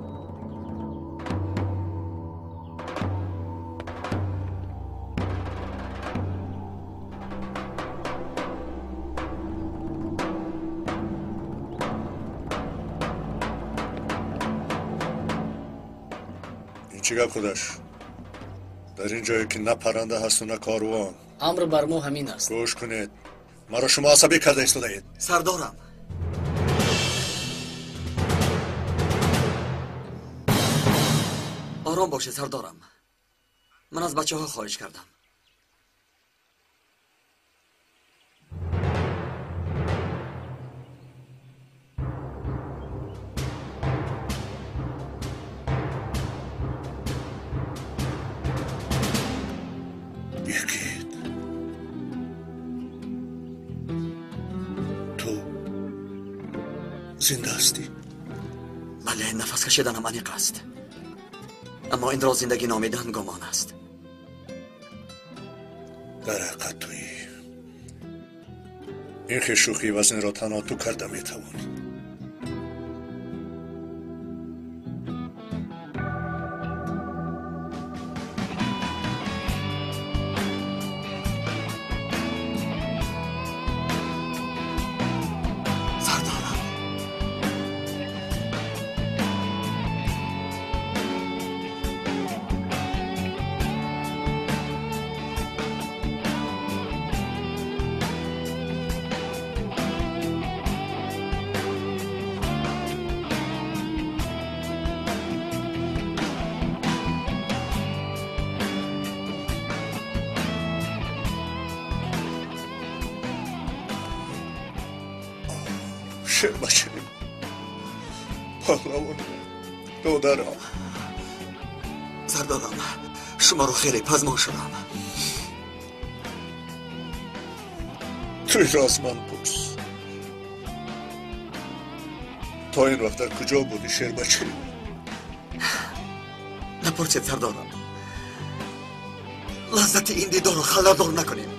این چی گپ خودش؟ در این جایی که نه پرنده هست و نه کاروان. امر بر ما همین است. گوش کنید. مرا شما عصبی کرده ایستاده اید. سردارم. آرام باشه سردارم. من از بچه ها خواهش کردم. یکید تو زنده هستی؟ بله نفس کشیدنم عمیق است اما این را زندگی نامیدن گمان است. در حقیقت تویی. این که شوخی وزن را تنها تو کرده میتوانی. شربچلیم پهلوان دادرم سردارم شما رو خیلی پزمان شدم. توی راز من پرس تا این وقت در کجا بودی شربچلیم؟ نپرسید سردارم، لذت این دیدار رو خلردار نکنیم.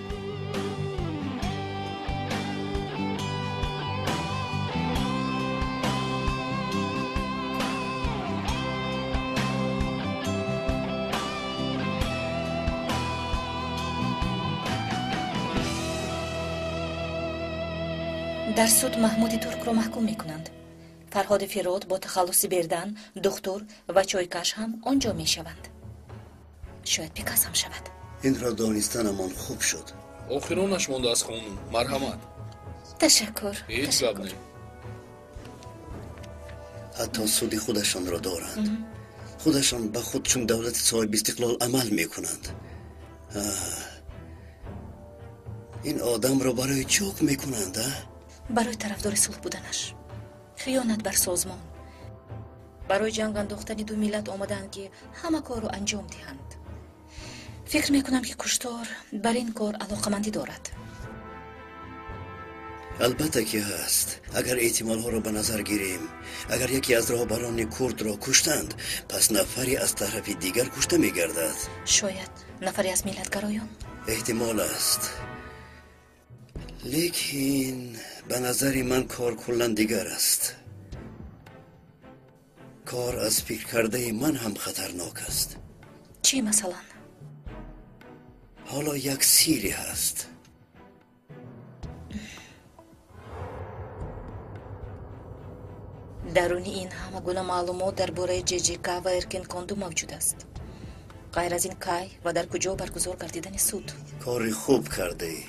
در سود محمود ترک رو محکوم میکنند. فرهاد فرود با تخلصی بردن دکتر و چایکش هم آنجا میشوند. شاید پیکاس هم شود. این را دانستنمان خوب شد. آخرانش مانده از خانم. مرحمت. تشکر. هیچ گپ نی. حتی سودی خودشان را دارند. خودشان به خود چون دولت صاحب استقلال عمل میکنند. این آدم را برای چوک میکنند. برای طرفدار صلح بودنش، خیانت بر سازمان، برای جنگ انداختن دو ملت آمدند که همه کار رو انجام دهند. فکر میکنم که کشتار بر این کار علاقمندی دارد. البته که هست. اگر احتمال ها را به نظر گیریم، اگر یکی از راهبران کرد را کشتند، پس نفری از طرف دیگر کشته میگردد. شاید نفری از ملتگرایان. احتمال است، لیکن به نظر من کار کلن دیگر است. کار از فکر کرده من هم خطرناک است. چی مثلا؟ حالا یک سیری هست. درونی این همه گونه معلومات درباره جیجیکا و ارکن کاندو موجود است. غیر از این کی و در کجا برگزار گردیدن سود. کاری خوب کرده ای.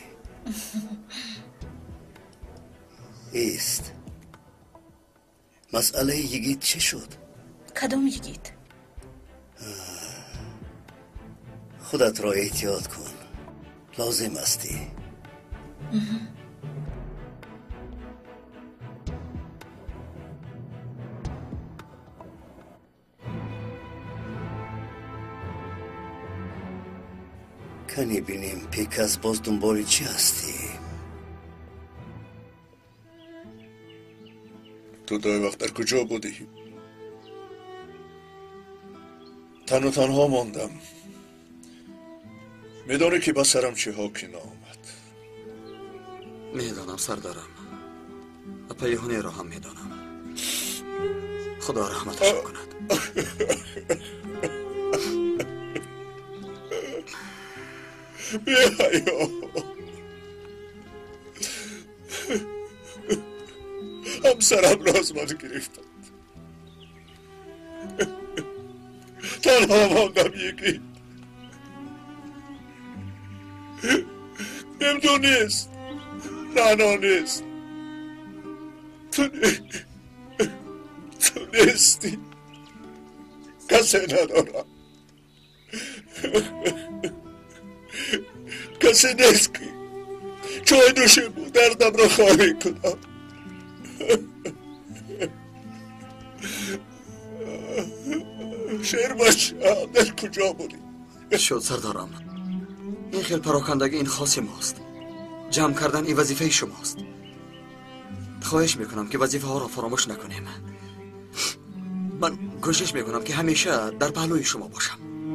ایست. مسئله یگید چه شد؟ کدام یگید؟ خودت را احتیاط کن. لازم استی. کنی بینیم پیکاس باز دنبال چی هستی؟ تو دای وقت در کجا بودی؟ تن و تنها ماندم. میدانی که با سرم چه حاکی آمد؟ میدانم سردارم و پیهونه را هم میدانم. خدا رحمتش کند. بیا همسرم را از من گرفتند. تنها ماندم یکی. نمدو نیست، نانا نیست. تو تو نیستی. کسی ندارم. کسی نیست که چای دوشه بود دردم را خواهی کنم. شیر باشه در کجا بودی؟ شد سردارم، این خیل پراکندگی این خاص ماست. جمع کردن این وظیفه شماست. خواهش میکنم که وظیفه ها را فراموش نکنیم. من کوشش میکنم که همیشه در پهلوی شما باشم.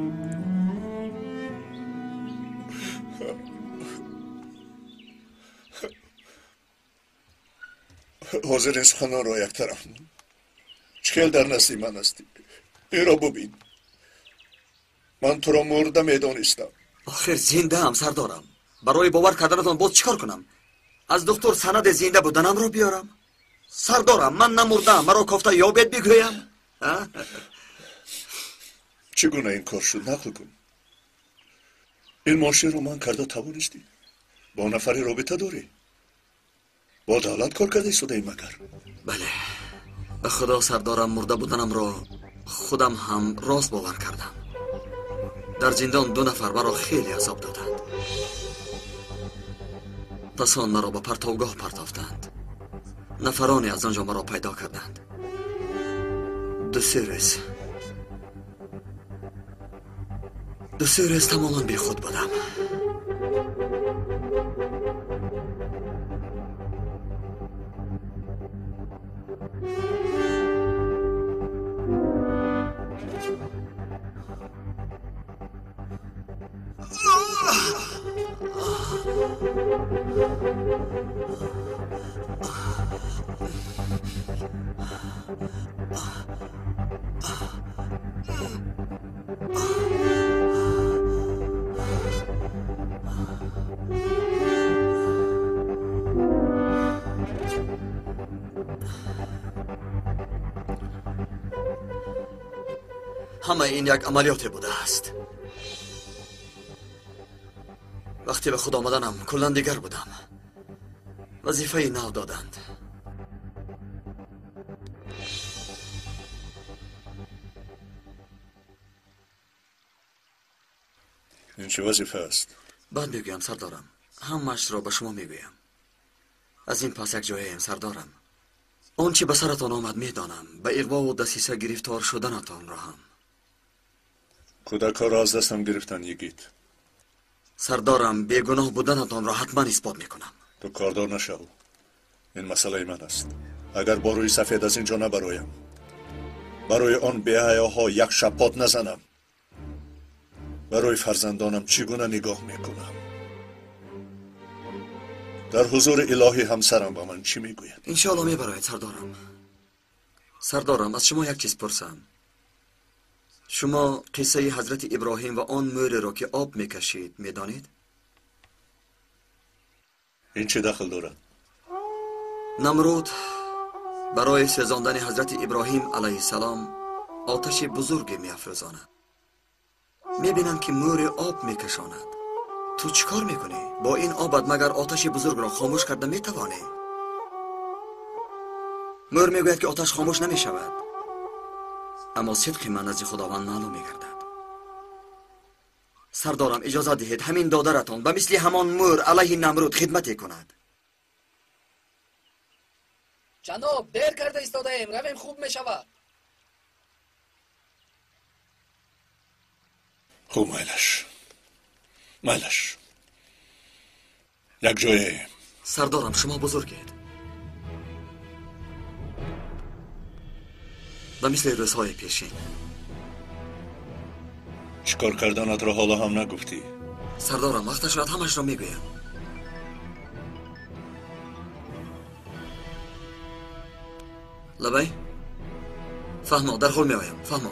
حاضر سخنان را یک طرف چخیل در نسلی من هستی. این را ببین. من تو را مرده میدانستم. آخر زنده هم سردارم. برای باور کردنتان باز چیکار کنم؟ از دکتر سند زنده بودنم را بیارم؟ سردارم من نمردم، مرا کافته یابد بگویم. چگونه این کار شد نقل کن. این ماشه رو من کرده توانستی. با نفری رابطه داری. با دولت کار کرده سوده مگر. بله، به خدا سردارم مرده بودنم را خودم هم راست باور کردم. در زندان دو نفر مرا خیلی عذاب دادند. پس آن مرا به پرتوگاه پرتافتند. نفرانی از آنجا مرا پیدا کردند. دو سه روز دو سه روز تماما بی خود بودم. همه این یک عملیات بوده است. وقتی به خود آمدنم کلا دیگر بودم. وظیفه نو دادند. این چه وظیفه است؟ بعد میگویم سردارم. همش را به شما میگویم. از این پس یک جاییم سردارم. آن چی به سرتان آمد میدانم. به اغوا و دسیسه گرفتار شدنتان را هم. کودک ها را از دستم گرفتن یگید. سردارم بیگناه بودنتان را حتما اثبات میکنم. تو کاردار نشو. این مسئله من است. اگر با روی سفید از اینجا نبرایم، برای آن بی‌حیاها یک شپات نزنم، برای فرزندانم چگونه نگاه میکنم؟ در حضور الهی همسرم با من چی میگوید؟ انشاءالله میبراید سردارم. سردارم از شما یک چیز پرسم. شما قصه حضرت ابراهیم و آن مور را که آب میکشید میدانید؟ این چه دخل دارد؟ نمرود برای سوزاندن حضرت ابراهیم علیه السلام آتش بزرگی میافروزاند. میبینند که مور آب میکشاند. تو چیکار میکنی؟ با این آبت مگر آتش بزرگ را خاموش کرده میتوانی؟ مور میگوید که آتش خاموش نمیشود، اما صدق من از خداوند معلوم میگردد. سردارم اجازه دهید همین دادرتان به مثل همان مور علیه نمرود خدمتی کند. جناب دیر کرده ایستاده ایم، رویم خوب میشود. خوب میلش میلش یک جایی. سردارم شما بزرگید. به مثل روزهای پیشین. چیکار کردنت را حالا هم نگفتی؟ سردارم وقتش شد همش را میگویم. لبی فهمو در حال میآیم. فهمو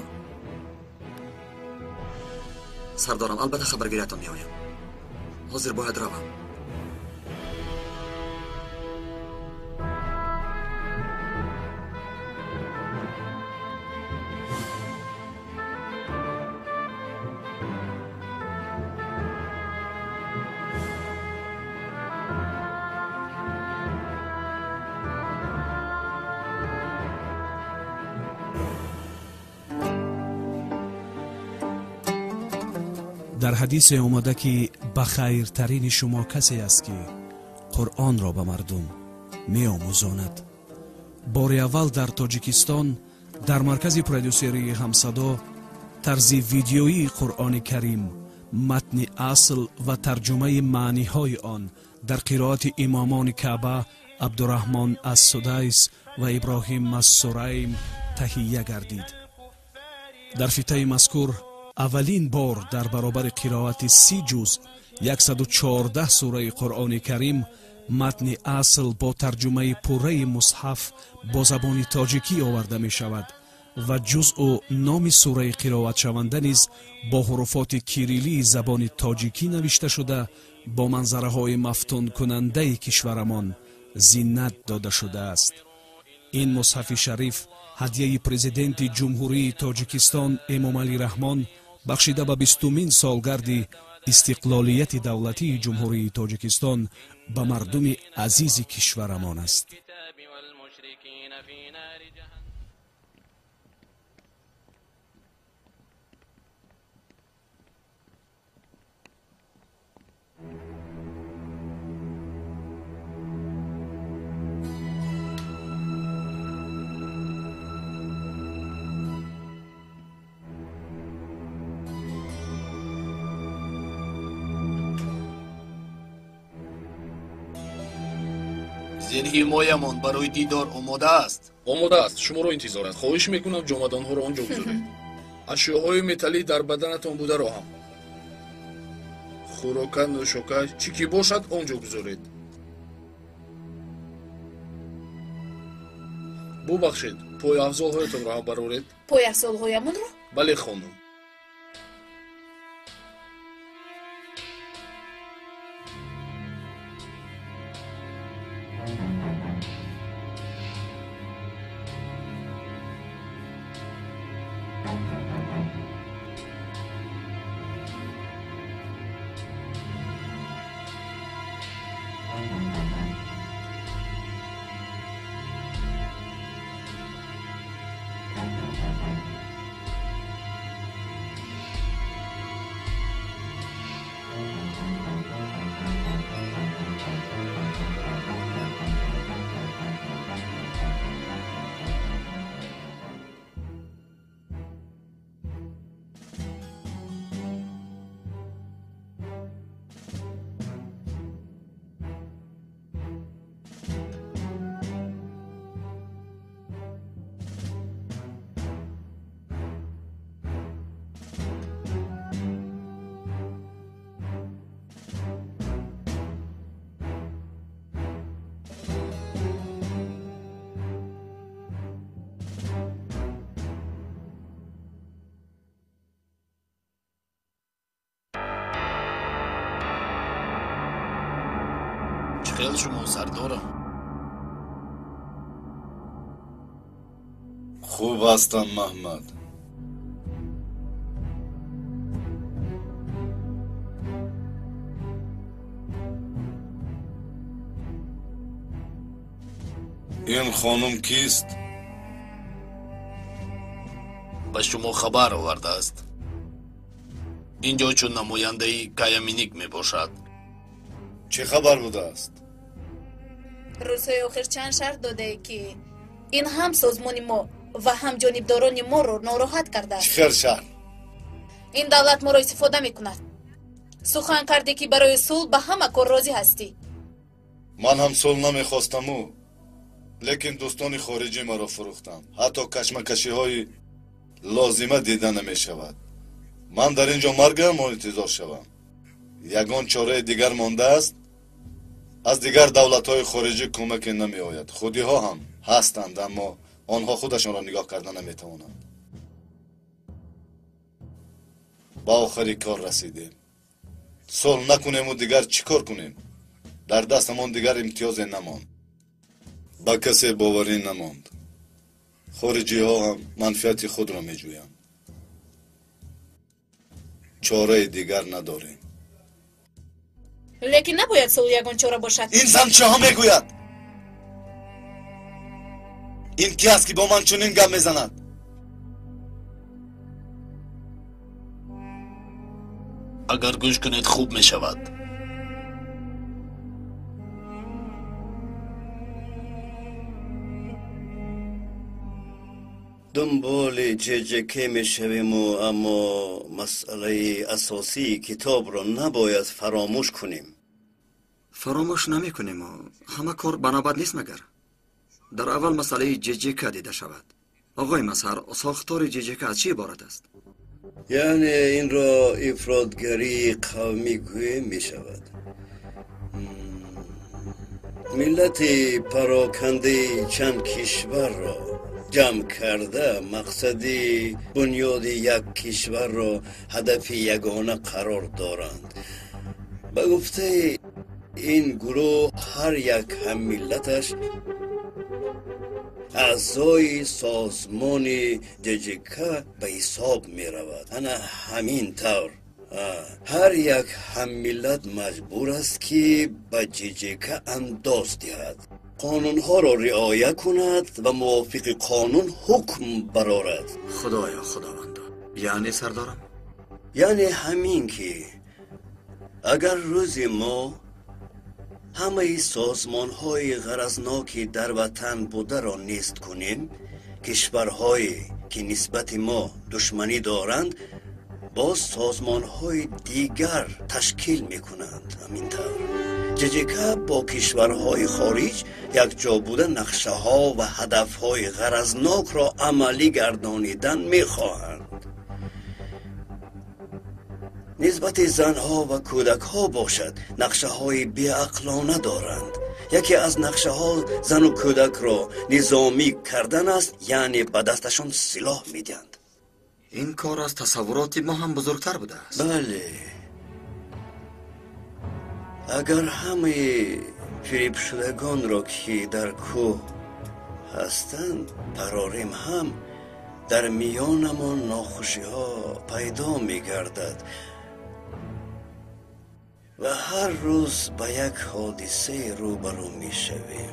سردارم البته خبرگیریتان میآیم. حاضر باید روم. در حدیث اومده که بخیرترین شما کسی است که قرآن را به مردم می آموزاند. بار اول در تاجیکستان در مرکز پرودوسری همصدا طرز ویدیویی قرآن کریم، متن اصل و ترجمه معنی های آن در قرائت امامان کعبه عبدالرحمن از سدیس و ابراهیم از سریم تهیه گردید. در فیته مذکور اولین بار در برابر قرائت سی جزء صد و چهارده سوره قرآن کریم متن اصل با ترجمه پوره مصحف با زبان تاجیکی آورده می شود و جزء و نام سوره قرائت شونده نیز با حروفات کیریلی زبان تاجیکی نوشته شده با منظره های مفتون کننده کشورمان زینت داده شده است. این مصحف شریف هدیه پرزیدنت جمهوری تاجیکستان امامعلی رحمان بخشیده به بیستمین سالگرد استقلالیت دولتی جمهوری تاجیکستان به مردم عزیز کشورمان است. در حمایمان برای دیدار آماده است. آماده است. شما را انتظارات. خواهش میکنم جامدانها را آنجا بگذارید. اشیاءهای متالی در بدنتان بوده را هم خوراک، نوشاک، چی که باشد آنجا گذارید. ببخشید، پای افزالهایتان را هم برارید. پای افزالهایمان را؟ بله خانم. خیلی شما سردارم. خوب هستم محمد. این خانم کیست؟ به شما خبر آورده است. اینجا چون نماینده کایمینیک می باشد. چه خبر بوده است؟ روزهای آخر چند شرط داده که این هم سازمان ما و هم جانبداران ما رو ناراحت کرده است. چه شرط؟ این دولت ما را استفاده می کند. سخن کرده که برای صلح به همه کار راضی هستی. من هم صلح نمیخواستم او، لیکن دوستان خارجی مرا فروختم. حتی کشمکشی های لازمه دیده نمی شود. من در اینجا مرگم انتظار شوم. یگان چاره دیگر مانده است. از دیگر دولت های خارجی کمک نمی آید. خودی ها هم هستند اما آنها خودشان را نگاه کردن نمی توانند. با آخری کار رسیدیم. صلح نکنیم و دیگر چیکار کنیم؟ در دستمان دیگر امتیاز نماند. با کسی باوری نماند. خارجی ها هم منفعت خود را می جویند. چاره دیگر نداریم. لیکن نباید صلح یگان چاره باشد. این زن چه ها میگوید؟ این کی است که با من چنین گپ میزند؟ اگر گوش کنید خوب می شود. دنبال ججکه می شویم و اما مسئله اساسی کتاب را نباید فراموش کنیم. فراموش نمی کنیم و همه کار بنابرد نیست مگر. در اول مسئله ججکه دیده شود. آقای مظهر، ساختار ججکه از چی عبارت است؟ یعنی این را افرادگری قومی گویی می شود. ملت پراکنده چند کشور را جمع کرده مقصدی بنیاد یک کشور را هدف یگانه قرار دارند. به گفته این گروه هر یک هم ملتش اعضای سازمان ججکه به حساب می رود. انا همین طور هر یک هم ملت مجبور است که به ججکه انداز دهد، قانون ها را رعایت کند و موافق قانون حکم برارد. خدایا خداوند، یعنی سردارم؟ یعنی همین که اگر روز ما همه سازمان های غرضناکی در وطن بوده را نیست کنیم، کشورهایی که نسبت ما دشمنی دارند با سازمان های دیگر تشکیل می کنند. همین طور ججکا با کشورهای خارج یک جا بوده نقشه ها و هدف های غرضناک را عملی گردانیدن می خواهند. نسبت زنها و کودک ها باشد نقشه های بیعقلانه دارند. یکی از نقشه ها زن و کودک را نظامی کردن است، یعنی به دستشان سلاح میدهند. این کار از تصورات ما هم بزرگتر بوده است. بله، اگر همه فریب شدگان را که در کوه هستند براریم هم در میانمان ناخوشی ها پیدا می گردد و هر روز به یک حادثه روبرو می شویم.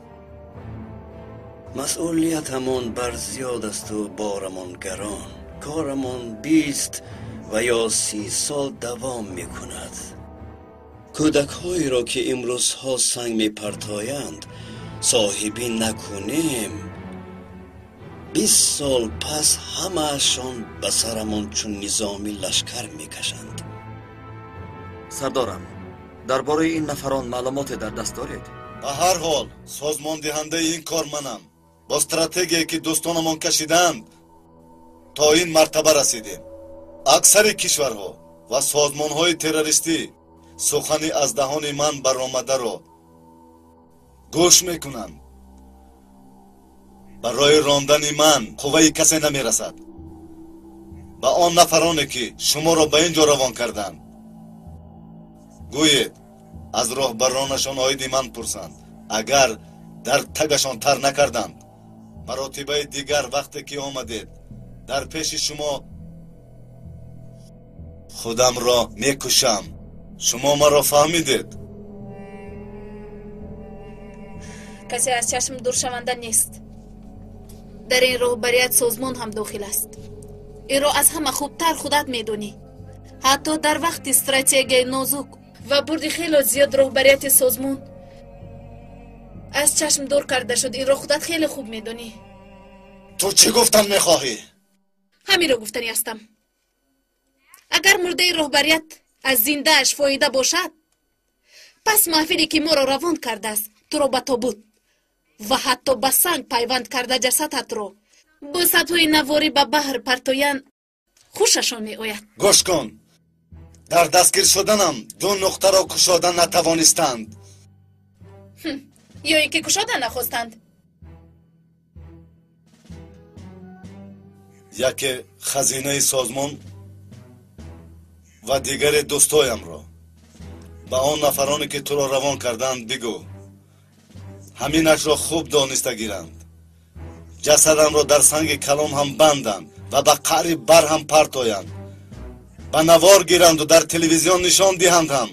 مسئولیتمان بر زیاد است و بارمان گران. کارمان بیست و یا سی سال دوام می کند. کودک هایی را که امروز ها سنگ می پرتایند صاحبی نکنیم، بیست سال پس همه شان به سرمان چون نظامی لشکر می کشند. سردارم، درباره این نفران معلومات در دست دارید؟ به هر حال سازمان دهنده این کار منم. با استراتژی که دوستانمان کشیدند تا این مرتبه رسیدیم. اکثر کشورها و سازمانهای تروریستی سخنی از دهان من برآمده را گوش میکنند. برای راندن من قوه کسی نمیرسد. به آن نفرانی که شما را به اینجا روان کردند گویید از راهبرانشان آید من پرسند. اگر در تگشان تر نکردند مراتبه دیگر وقتی که آمدید در پیش شما خودم را میکشم. شما مرا فهمیدید؟ کسی از چشم دور شونده نیست. در این رهبریت سازمان هم داخل است. این را از همه خوبتر خودت میدونی. حتی در وقت استراتژی نازک و برد خیلی زیاد رهبریت سازمان از چشم دور کرده شد. این را خودت خیلی خوب میدونی. تو چی گفتن میخواهی؟ همین را گفتنی هستم. اگر مرده رهبریت از زنده اش فایده باشد پس محفلی که ما را روان کرده است تو را به تابوت و حتی به سنگ پیوند کرده جسدت را با سطوی نواری به بحر پرتوین خوششان می آید. گوش کن، در دستگیر شدنم دو نقطه را کشادن نتوانستند. یا ای که کشادن نخواستند. یکی خزینه سازمان و دیگر دوستایم را به آن نفرانی که تو را روان کردند بگو همینش را خوب دانسته گیرند. جسدم را در سنگ کلام هم بندند و به قعر بر هم پرتایند. به نوار گیرند و در تلویزیون نشان دهند هم.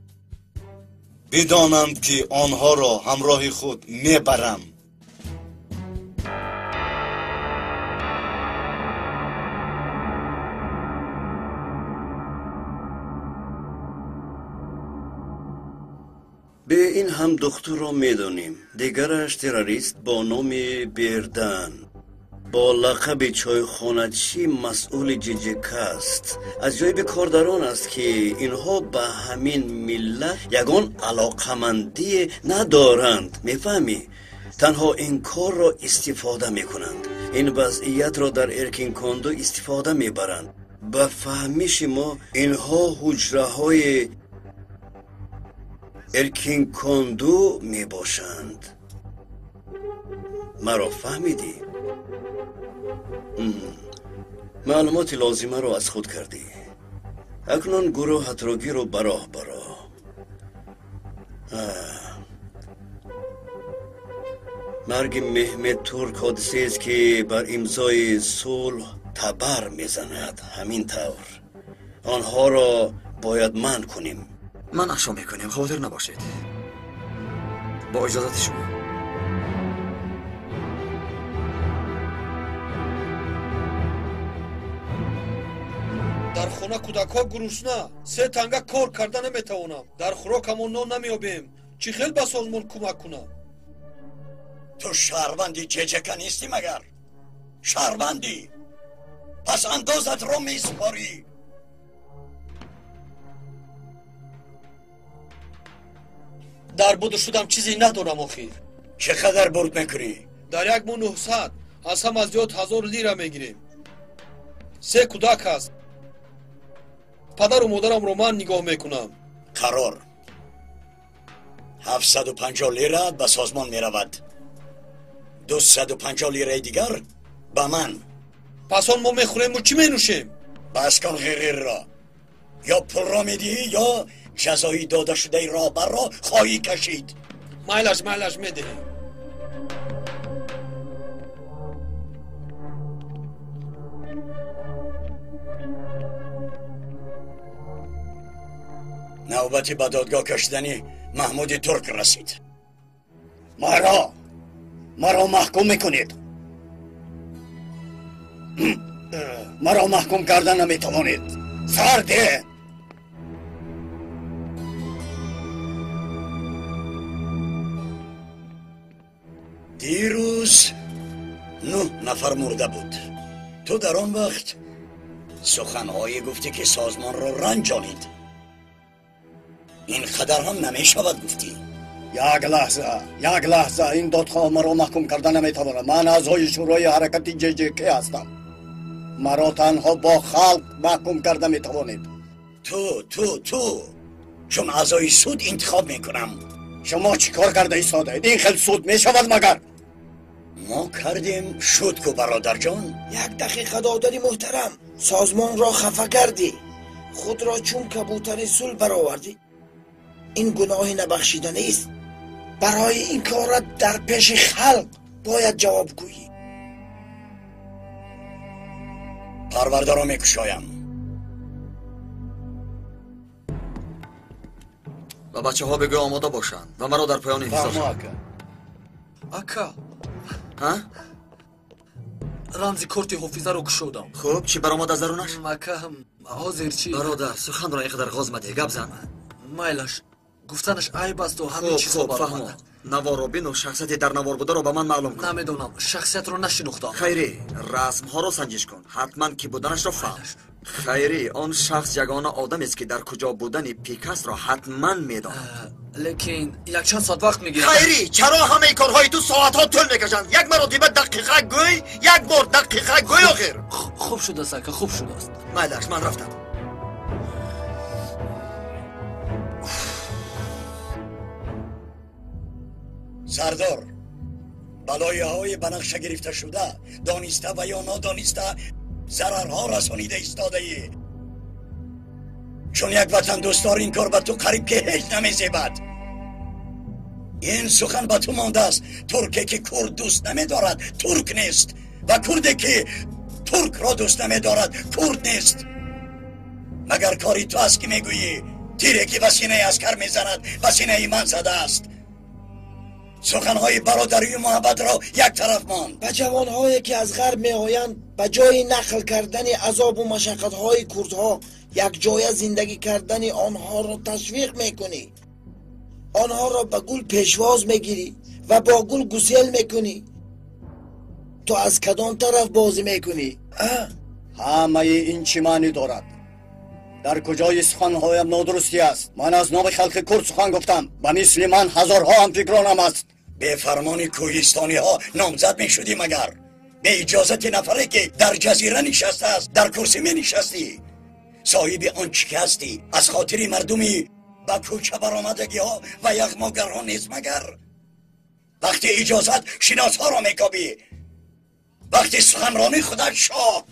بدانند که آنها را همراه خود میبرم. به این هم دختر را میدانیم. دیگرش تروریست با نام بیردن با لقب چایخانه‌چی مسئول ججکا است. از جای کارداران است که اینها به همین ملت یگان علاقمندی ندارند. میفهمی؟ تنها این کار را استفاده میکنند. این وضعیت را در ارکین کاندو استفاده میبرند. به فهمیش ما اینها حجره های ارکین کاندو می باشند. مرا فهمیدی؟ معلومات لازمه را از خود کردی. اکنون گروهت را گیر و براه برا. مرگ مهمت ترک حادثه است که بر امضای صلح تبر میزند. همین طور آنها را باید منع کنیم. من اشا میکنیم، خاطر نباشید. با اجازت شما. در خونه کودک ها گروسنه سه تنگه کار کرده نمیتوانم. در خوراکمون نان نمیابیم. چی خیلی به سازمان کمک کنم؟ تو شهروندی ججکا نیستی مگر؟ شهروندی؟ پس اندازت رو میسپاری. در بود شدم چیزی ندارم آخیر. چقدر برد میکنی؟ در یک مو نهصد. از هم از زیاد هزار لیره میگیریم. سه کودک هست. پدر و مادرم رو من نگاه میکنم. قرار هفتصد و پنجاه لیره به سازمان میرود، دویست و پنجاه لیره دیگر به من. پس آن ما میخوریم و چی مینوشیم؟ بس کن غیر را، یا پول را میدهی یا جزایی داده شده رهبر را خواهی کشید. مایلش مایلش میدهی. نوبتی به دادگاه کشیدنی محمود ترک رسید. مرا مرا محکوم میکنید. مرا محکوم کردن نمیتوانید. سرده دیروز نه نفر مرده بود. تو در آن وقت سخنهایی گفتی که سازمان را رنجانید. این قدر هم نمی شود گفتی. یک لحظه یک لحظه این دادخواه مرا محکوم کردن نمیتواند. من اعضای شورای حرکت جی جی کی هستم. مرا تنها با خلق محکوم کرده میتوانید. تو تو تو چون اعضای سود انتخاب میکنم. شما چی کار کرده ایستاده اید؟ این خیلی سود میشود مگر؟ ما کردیم شد کو برادر جان. یک دقیقه دادری محترم، سازمان را خفه کردی، خود را چون کبوتر سول برآوردی. این گناه نبخشیدنی است. برای این کارت در پیش خلق باید جواب گویی. پرورده را میکشایم. و بچه ها بگو آماده باشن و مرا در پایان انتظار شد. اکا ها؟ رمزی کورتی حافظه رو کشودم. خوب چی برآمد از درونش؟ اکا هم حاضر چی؟ برادر سخن را اینقدر غاز مده، گپ زن. مایلش گفتنش عیب است و همین چیزا برآمده. نوار رو بین و شخصیتی در نوار بوده رو به من معلوم کن. نمیدونم، شخصیت رو نشناختم. خیری رسم ها رو سنجش کن، حتما کی بودنش رو فهم. خیری آن شخص یگانه آدمی است که در کجا بودن پیکاس را حتما میداند. لیکن یک چند ساعت وقت میگیرد. خیری چرا همه کارهای تو ساعت ها طول میکشند؟ یک مرتبه دقیقه گوی، یک بار دقیقه گوی آخر. خوب شده است که خوب شده است. مایلش من رفتم. سردار، بلایه های بنقشه گرفته شده دانسته و یا نادانسته ضررها رسانیده ایستاده ای. چون یک وطن دوستدار این کار به تو قریب که هیچ نمیزیبد. این سخن به تو مانده است. ترکی که کرد دوست نمیدارد ترک نیست و کردی که ترک را دوست نمیدارد کرد نیست. مگر کاری تو است که میگویی تیری که به سینه اسکر میزند به سینه من زده است. سخنهای برادری و محبت را یک طرف ماند. به جوانهایی که از غرب می آیند به جای نقل کردن عذاب و مشقتهای کردها یک جای زندگی کردن آنها را تشویق میکنی. آنها را به گل پیشواز میگیری و با گل گسیل میکنی. تو از کدام طرف بازی میکنی؟ همه این چی معنی دارد؟ در کجای سخنهایم نادرستی است؟ من از نام خلق کرد سخن گفتم. به مثل من هزارها هم فکرانم است. به فرمان کوهستانی ها نامزد می شدی مگر؟ به اجازت نفره که در جزیره نشسته است در کرسی می نشستی. صاحب آن چی که هستی از خاطر مردمی با کوچه برآمدگی ها و یغماگران نیست مگر؟ وقتی اجازت شناس ها را میکابی، وقتی سخنرانی خودت شاه.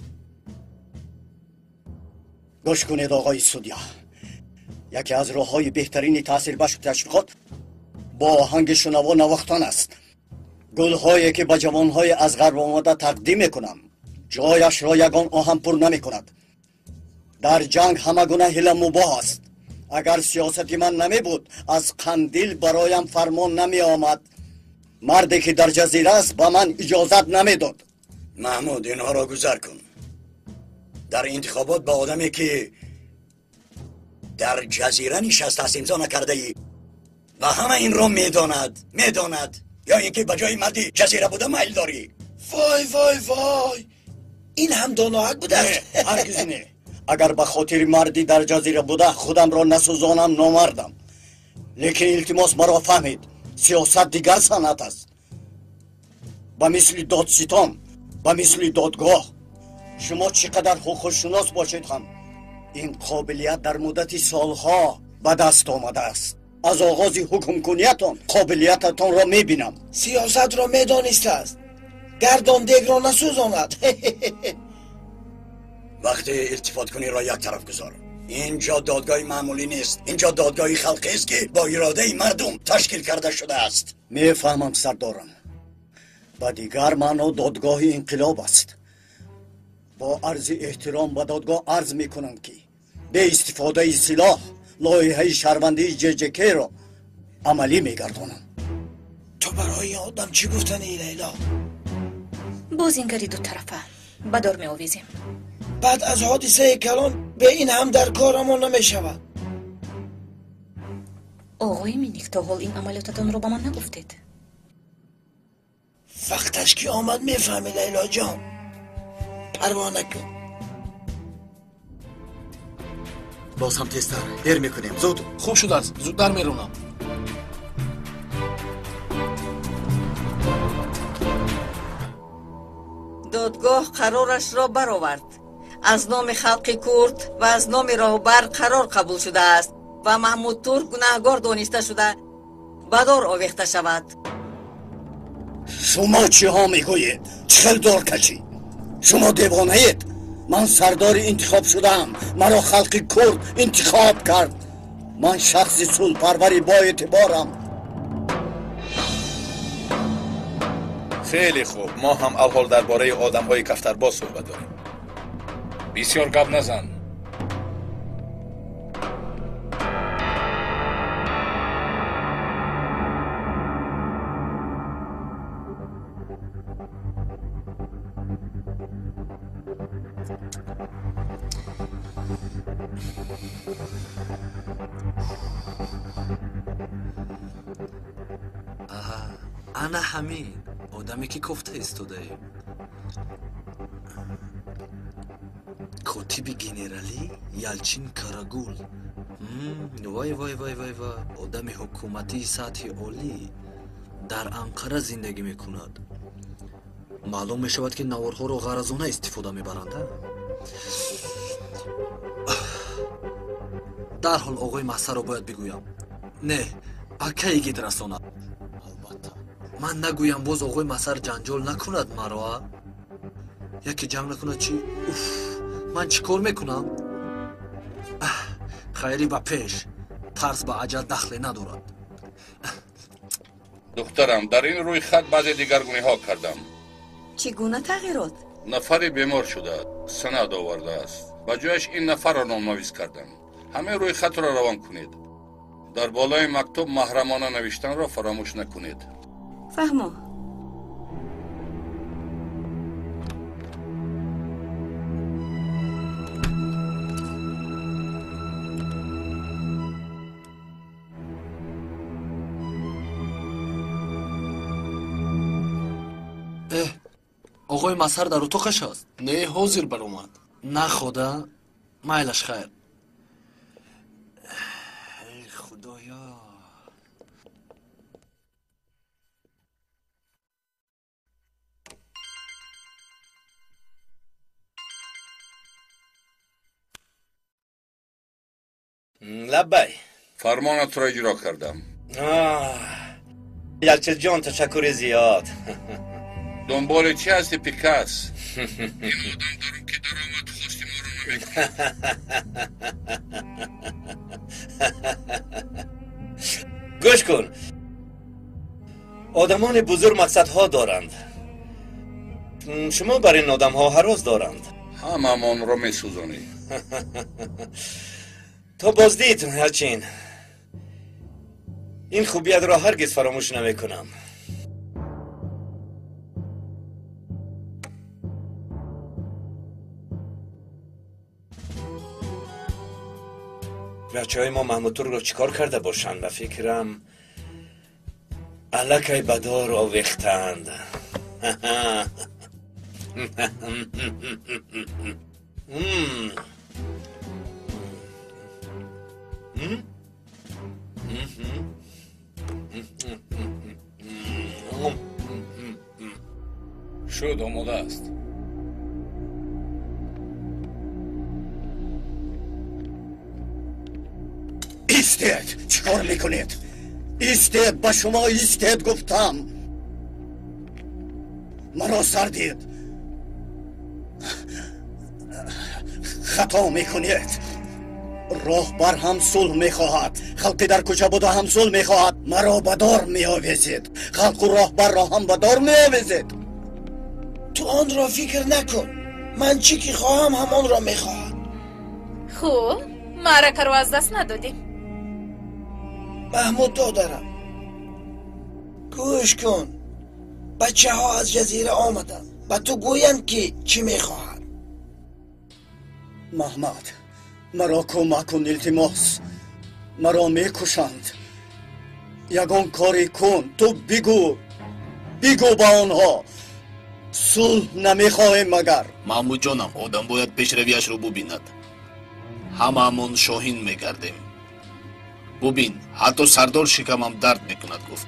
گوش کنید آقای سودیا، یکی از راه های بهترین تحصیل بخش تشویقات با آهنگ شنوا نواختن است. گل هایی که به جوان های از غرب آمده تقدیم میکنم جایش را یگان آهن پر نمی کند. در جنگ همه گونه حیله مباح است. اگر سیاست من نمی بود از قندیل برایم فرمان نمی آمد. مردی که در جزیره است به من اجازت نمی داد. محمود اینها را گذر کن. در انتخابات با آدمی که در جزیره نشسته است امضا نکرده ای و همه این را میداند میداند یا اینکه به جای مردی جزیره بوده میل داری؟ وای وای وای، این هم داناهک بوده است. هرگز نه. اگر به خاطر مردی در جزیره بوده خودم را نسوزانم نامردم. لیکن التماس مرا فهمید سیاست دیگر صنعت است با مثل دادستان با مثل دادگاه شما چقدر حقوقشناس باشید هم این قابلیت در مدت سالها به دست آمده است از آغاز حکم کنیتان قابلیتتان را میبینم سیاست را میدانسته است گردان دیگ را نسوزاند وقتی التفات کنی را یک طرف گذار اینجا دادگاه معمولی نیست اینجا دادگاه خلقی است که با اراده مردم تشکیل کرده شده است میفهمم سردارم با دیگر معنا دادگاه انقلاب است با عرض احترام به دادگاه عرض میکنم که به استفاده سلاح لایحه شهروندی جی جی کی را عملی میگردانم تو برای آدم چی گفتنی لیلا؟ بازینگری دو طرفه بدار می آویزیم بعد از حادثه کلان به این هم در کارمون نمی شود آقای مینیک تا حال این عملیاتتان رو با من نگفتید وقتش که آمد میفهمی لیلا جان پروا نکن باز هم تیزتر دیر میکنیم زود خوب شد است زودتر میرونم دادگاه قرارش را برآورد از نام خلق کرد و از نام راهبر قرار قبول شده است و محمود ترک گناهگار دانسته شده بدار آویخته شود شما چی ها میگویید؟ چخل دار کشی شما دیوانه اید من سردار انتخاب شدم مرا خلق کرد انتخاب کرد من شخص صلح پروری با اعتبارم خیلی خوب ما هم اول درباره آدم‌های کفترباز صحبت داریم بسیار گپ نزن انا همین آدمی که کفته ایستاده کاتب گنرالی یلچین کاراگول وای وای وای وای وای آدم حکومتی سطح عالی در انقره زندگی میکند معلوم میشود که نوارها رو غرضانه استفاده میبرند در حال آقای محسر رو باید بگویم نه اکی گید رساند من نگویم باز آقای محسر جنجال نکند مرا یکی جمع نکند چی اوف من چی کار میکنم خیری با پیش ترس با عجل دخلی ندارد دخترم در این روی خط بعضی دیگرگونی ها کردم چگونه تغییرات؟ نفری بیمار شده سند آورده است با جایش این نفر را نام‌نویس کردم همه روی خط را روان کنید در بالای مکتوب محرمانه نوشتن را فراموش نکنید فهمو آقای مسهر در اتاقش است نه حاضر بر اومد نه خدا مایلش خیر ای خدایا لبای فرمانت را اجرا کردم یلچه جان تشکر زیاد دنبال چی هستی پیکاس؟ این آدم دارو که در آمد خواستی ما رو نمیکنه گوش کن آدمان بزرگ مقصدها دارند شما بر این آدم ها هراس دارند همه من رو می سوزونی تا بازدید هرچین این خوبیت را هرگز فراموش نمی کنم بچه های ما محمود ترک را چیکار کرده باشند و فکرم الکی بدار آویختند شد آماده است. ایستید. چیکار میکنید؟ ایستید. با شما ایستید گفتم. مرا سردید. خطا میکنید. راهبر هم صلح میخواهد. خلقی در کوچه بوده هم صلح میخواهد. مرا به دار میآویزید. خلق و راهبر را هم به دار میآویزید. تو آن را فکر نکن. من چی که خواهم همان را میخواهم. خوب معرکه رو از دست ندادیم. محمود دادرم گوش کن. بچه ها از جزیره آمدن و تو گویند که چی میخواهند. محمد مرا کمک کن التماس. مرا میکشند. یگان کاری کن. تو بگو بگو با آنها صلح نمیخواهیم. مگر محمود جانم آدم باید پیشرویش رو ببیند. هممون شاهین میگردیم. ببین حتی سردار شکمم درد میکند گفت.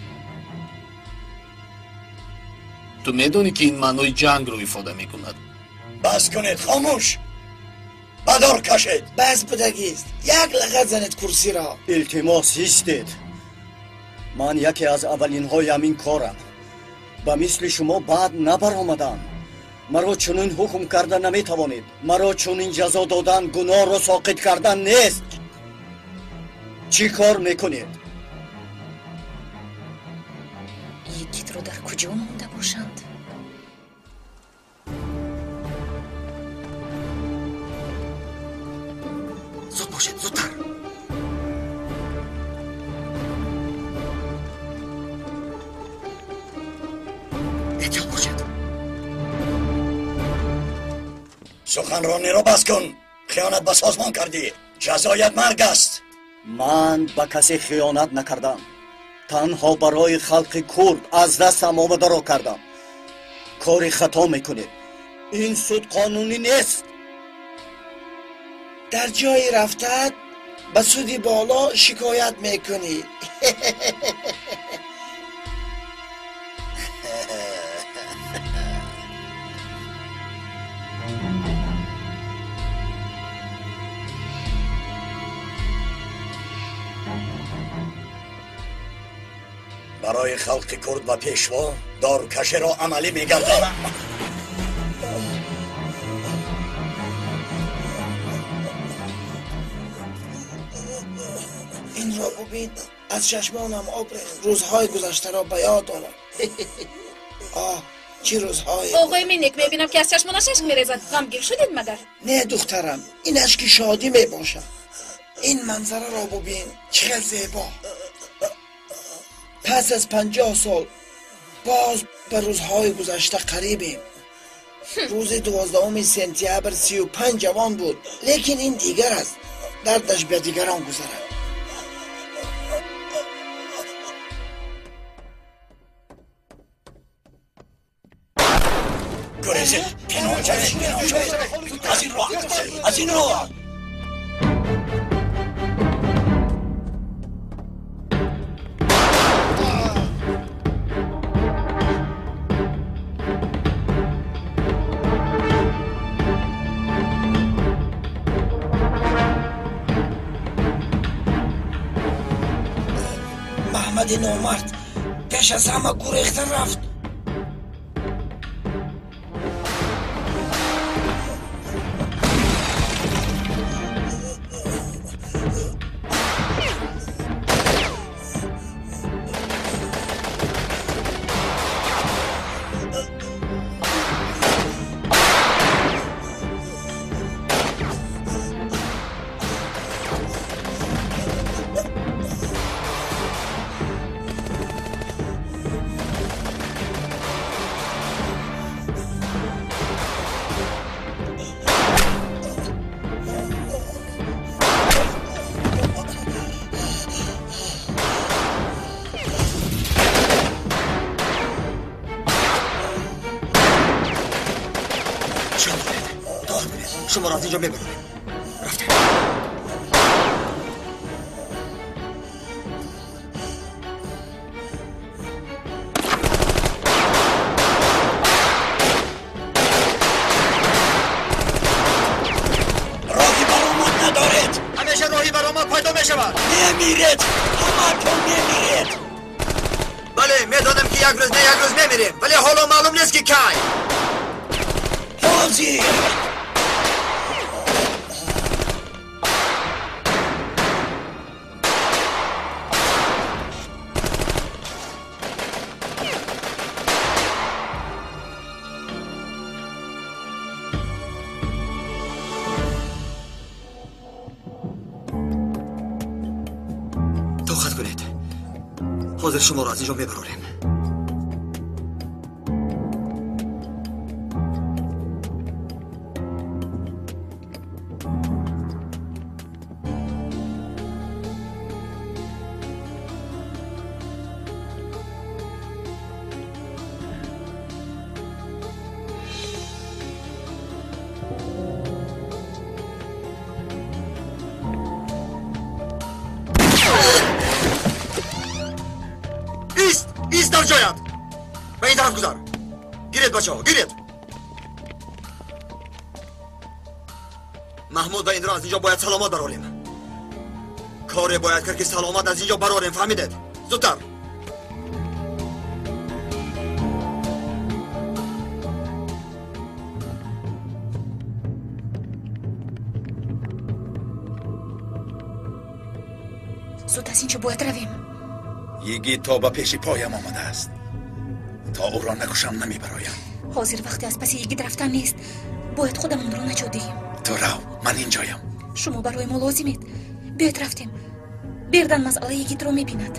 تو میدونی که این معنای جنگ رو ifade میکند. بس کنید. خاموش. بدار کشید. بس بدگیست. یک لغت زنید کرسی را. التماس ایستید. من یکی از اولین های همین کارم. با مثل شما بعد نبر آمدم. مرا چنین حکم کردن نمیتوانید. مرا چنین جزا دادن گناه را ساقط کردن نیست. چی کار میکنید؟ یکیت رو در کجا مونده باشند؟ زود باشید زودتر. احتیاط باشید. سخنرانی را بس کن. خیانت به سازمان کردی. جزایت مرگ است. من به کسی خیانت نکردم. تنها برای خلق کرد از دستم آمده را کردم. کاری خطا میکنید. این سود قانونی نیست. در جایی رفتد به سودی بالا شکایت میکنی. برای خلق کرد و پیشوا دارکشی را عملی میگردم. این را ببین. از چشمانم آب ریخت. روزهای گذشته را به یاد آورد. آه چی روزهای. آقای منیک میبینم که از چشمانش اشک میریزد. غمگین شدید مگر؟ نه دخترم. این اشک شادی میباشد. این منظره را ببین. چقدر زیبا. پس از پنجاه سال باز به روزهای گذشته قریبیم. روز دوازدهم سپتامبر سی و پنج جوان بود. لیکن این دیگر است. دردش به دیگران گذرد. گریزید. کنار جایید. کنار جایید. از این راه. از این راه. محمد نامرد پیش از همه گریخته رفت. شما را از اینجا ببرید. رفته. میمیرید همتون میمیرید. بله میدانم که یک روز نه یک روز میمیریم، ولی حالا معلوم نیست که کی. حاضر حاضر شما را از اینجا میبراریم. ایست در جایت. به این طرف گذار. گیرید بچه ها گیرید. محمود و این را از اینجا باید سلامت براریم. کاری باید کرد که سلامت از اینجا براریم، فهمیدید؟ زودتر. زود از اینجا باید رویم. یگی تا به پیش پایم آمده است. تا او را نکشم نمیبرایم. حاضر وقتی از پس یگید رفتن نیست. باید خودمون رو نجات دهیم. تو رو من اینجایم. شما برای ما لازمید. بیاید رفتیم. بیردن مسئله یگید رو میبیند.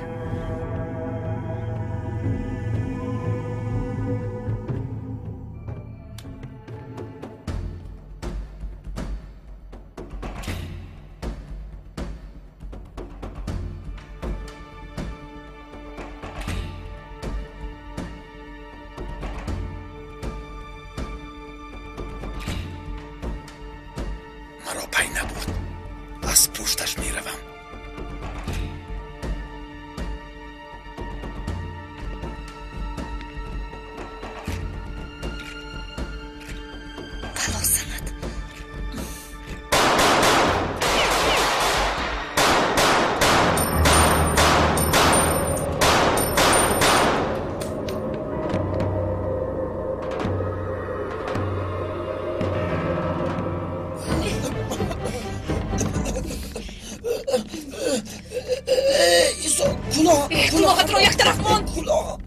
کلاهت را یک طرف ماند. کلاه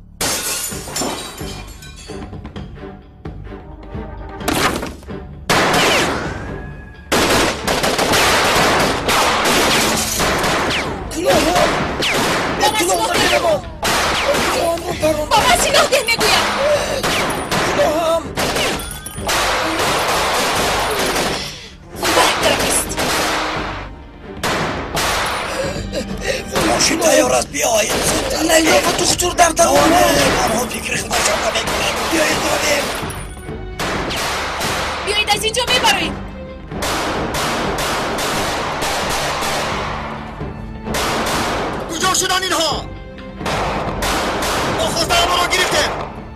با من سلاح ده میگویم. کلاهم ماشین تیار است. بیایید زودتر. لیلا و دختر در دوانه. آنها فکر خودشان را میکنند. بیایید رویم. بیایید از اینجا میبرید. کجا شدن اینها؟ ما خواسته ما را گرفتیم.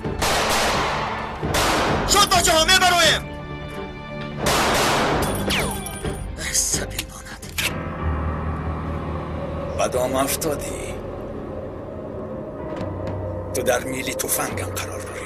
شد بچه ها میبرویم. سبیل ماند. بدام افتادی. تو در میلی تفنگم قرار داری.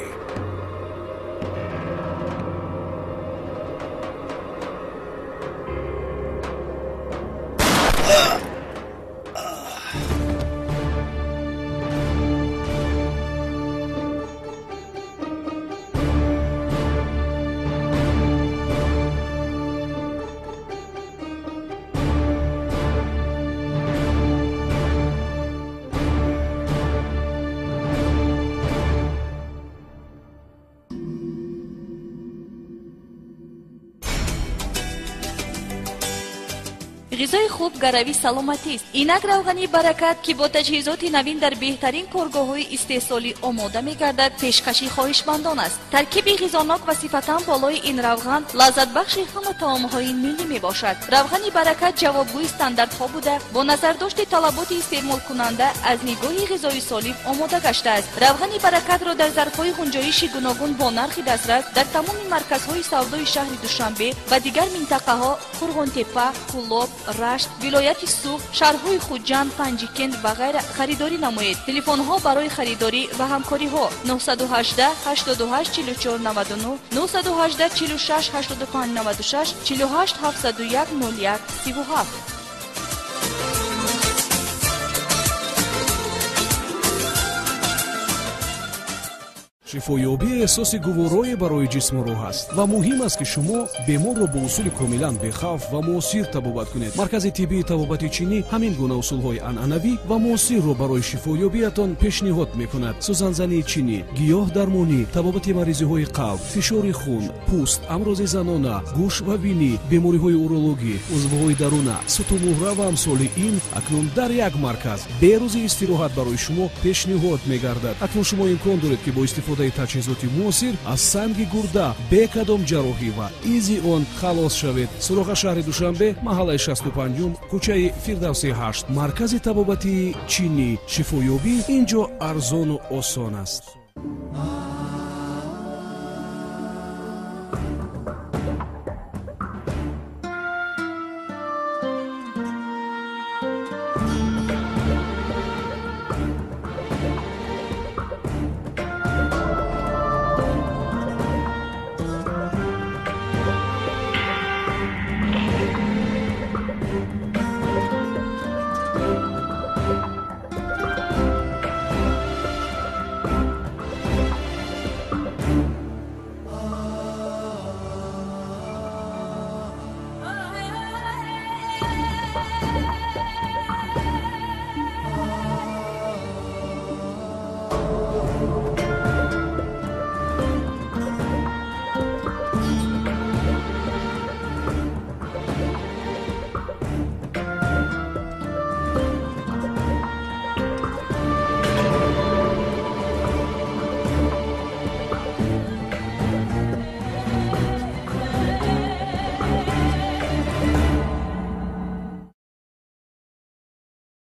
غذای خوب گروی سلامتی است. اینک روغنی برکت که با تجهیزات نوین در بهترین کارگاه‌های استحصالی آماده می‌گردد پیشکشی خواهشمندان است. ترکیب غذاناک و صفتاً بالای این روغن لذت بخش همه طعام‌های ملی میباشد. روغنی برکت جوابگوی استانداردها بوده با نظرداشت طلبات استعمال کننده از نگاه غذای سالم آماده گشته است. روغنی برکت را در ظرف‌های گنجایش گوناگون با نرخ دسترس در تمام مرکزهای سودای شهر دوشنبه و دیگر منطقه‌ها خرغنتپه، کلوب، рашт, вилояти суғ, шаҳрҳои хуҷанд, панҷикент ва ғайра харидорӣ намоед. Телефонҳо барои харидорӣ ва ҳамкориҳо نو یک هشت هشت دو هشت چهار چهار نه نه نو یک هشت چهار شش هشت پنج نه شش چهار هشت هفت صفر یک نود یک سه هفت. шифоёбии эҳсоси гуворое барои ҷисму рӯҳ аст ва муҳим аст ки шумо беморро бо усули комилан бехавф ва муосир табобат кунед. Маркази тиббии табобати чинӣ ҳамин гуна усулҳои анъанавӣ ва муосирро барои шифоёбиятон пешниҳод мекунад. сӯзанзании чинӣ, гиёҳдармонӣ, табобати маризиҳои қалб, фишори хун, пӯст, амрози занона, гӯш ва бинӣ, бемориҳои урологӣ, узвҳои даруна, сутумуҳра ва амсоли ин акнун дар як марказ берӯзи истироҳат барои шумо пешниҳод мегардад. Акнун шумо имкон доред ки бо истифодаи таҷҳизоти муосир аз санги гурда бе кадом ҷарроҳӣ ва изи он халос шавед. Суроға шаҳри Душанбе, маҳаллаи шасту панҷум, кӯчаи Фирдавси ҳашт. Маркази табобати чинӣ, шифоёбӣ инҷо арзону осон аст.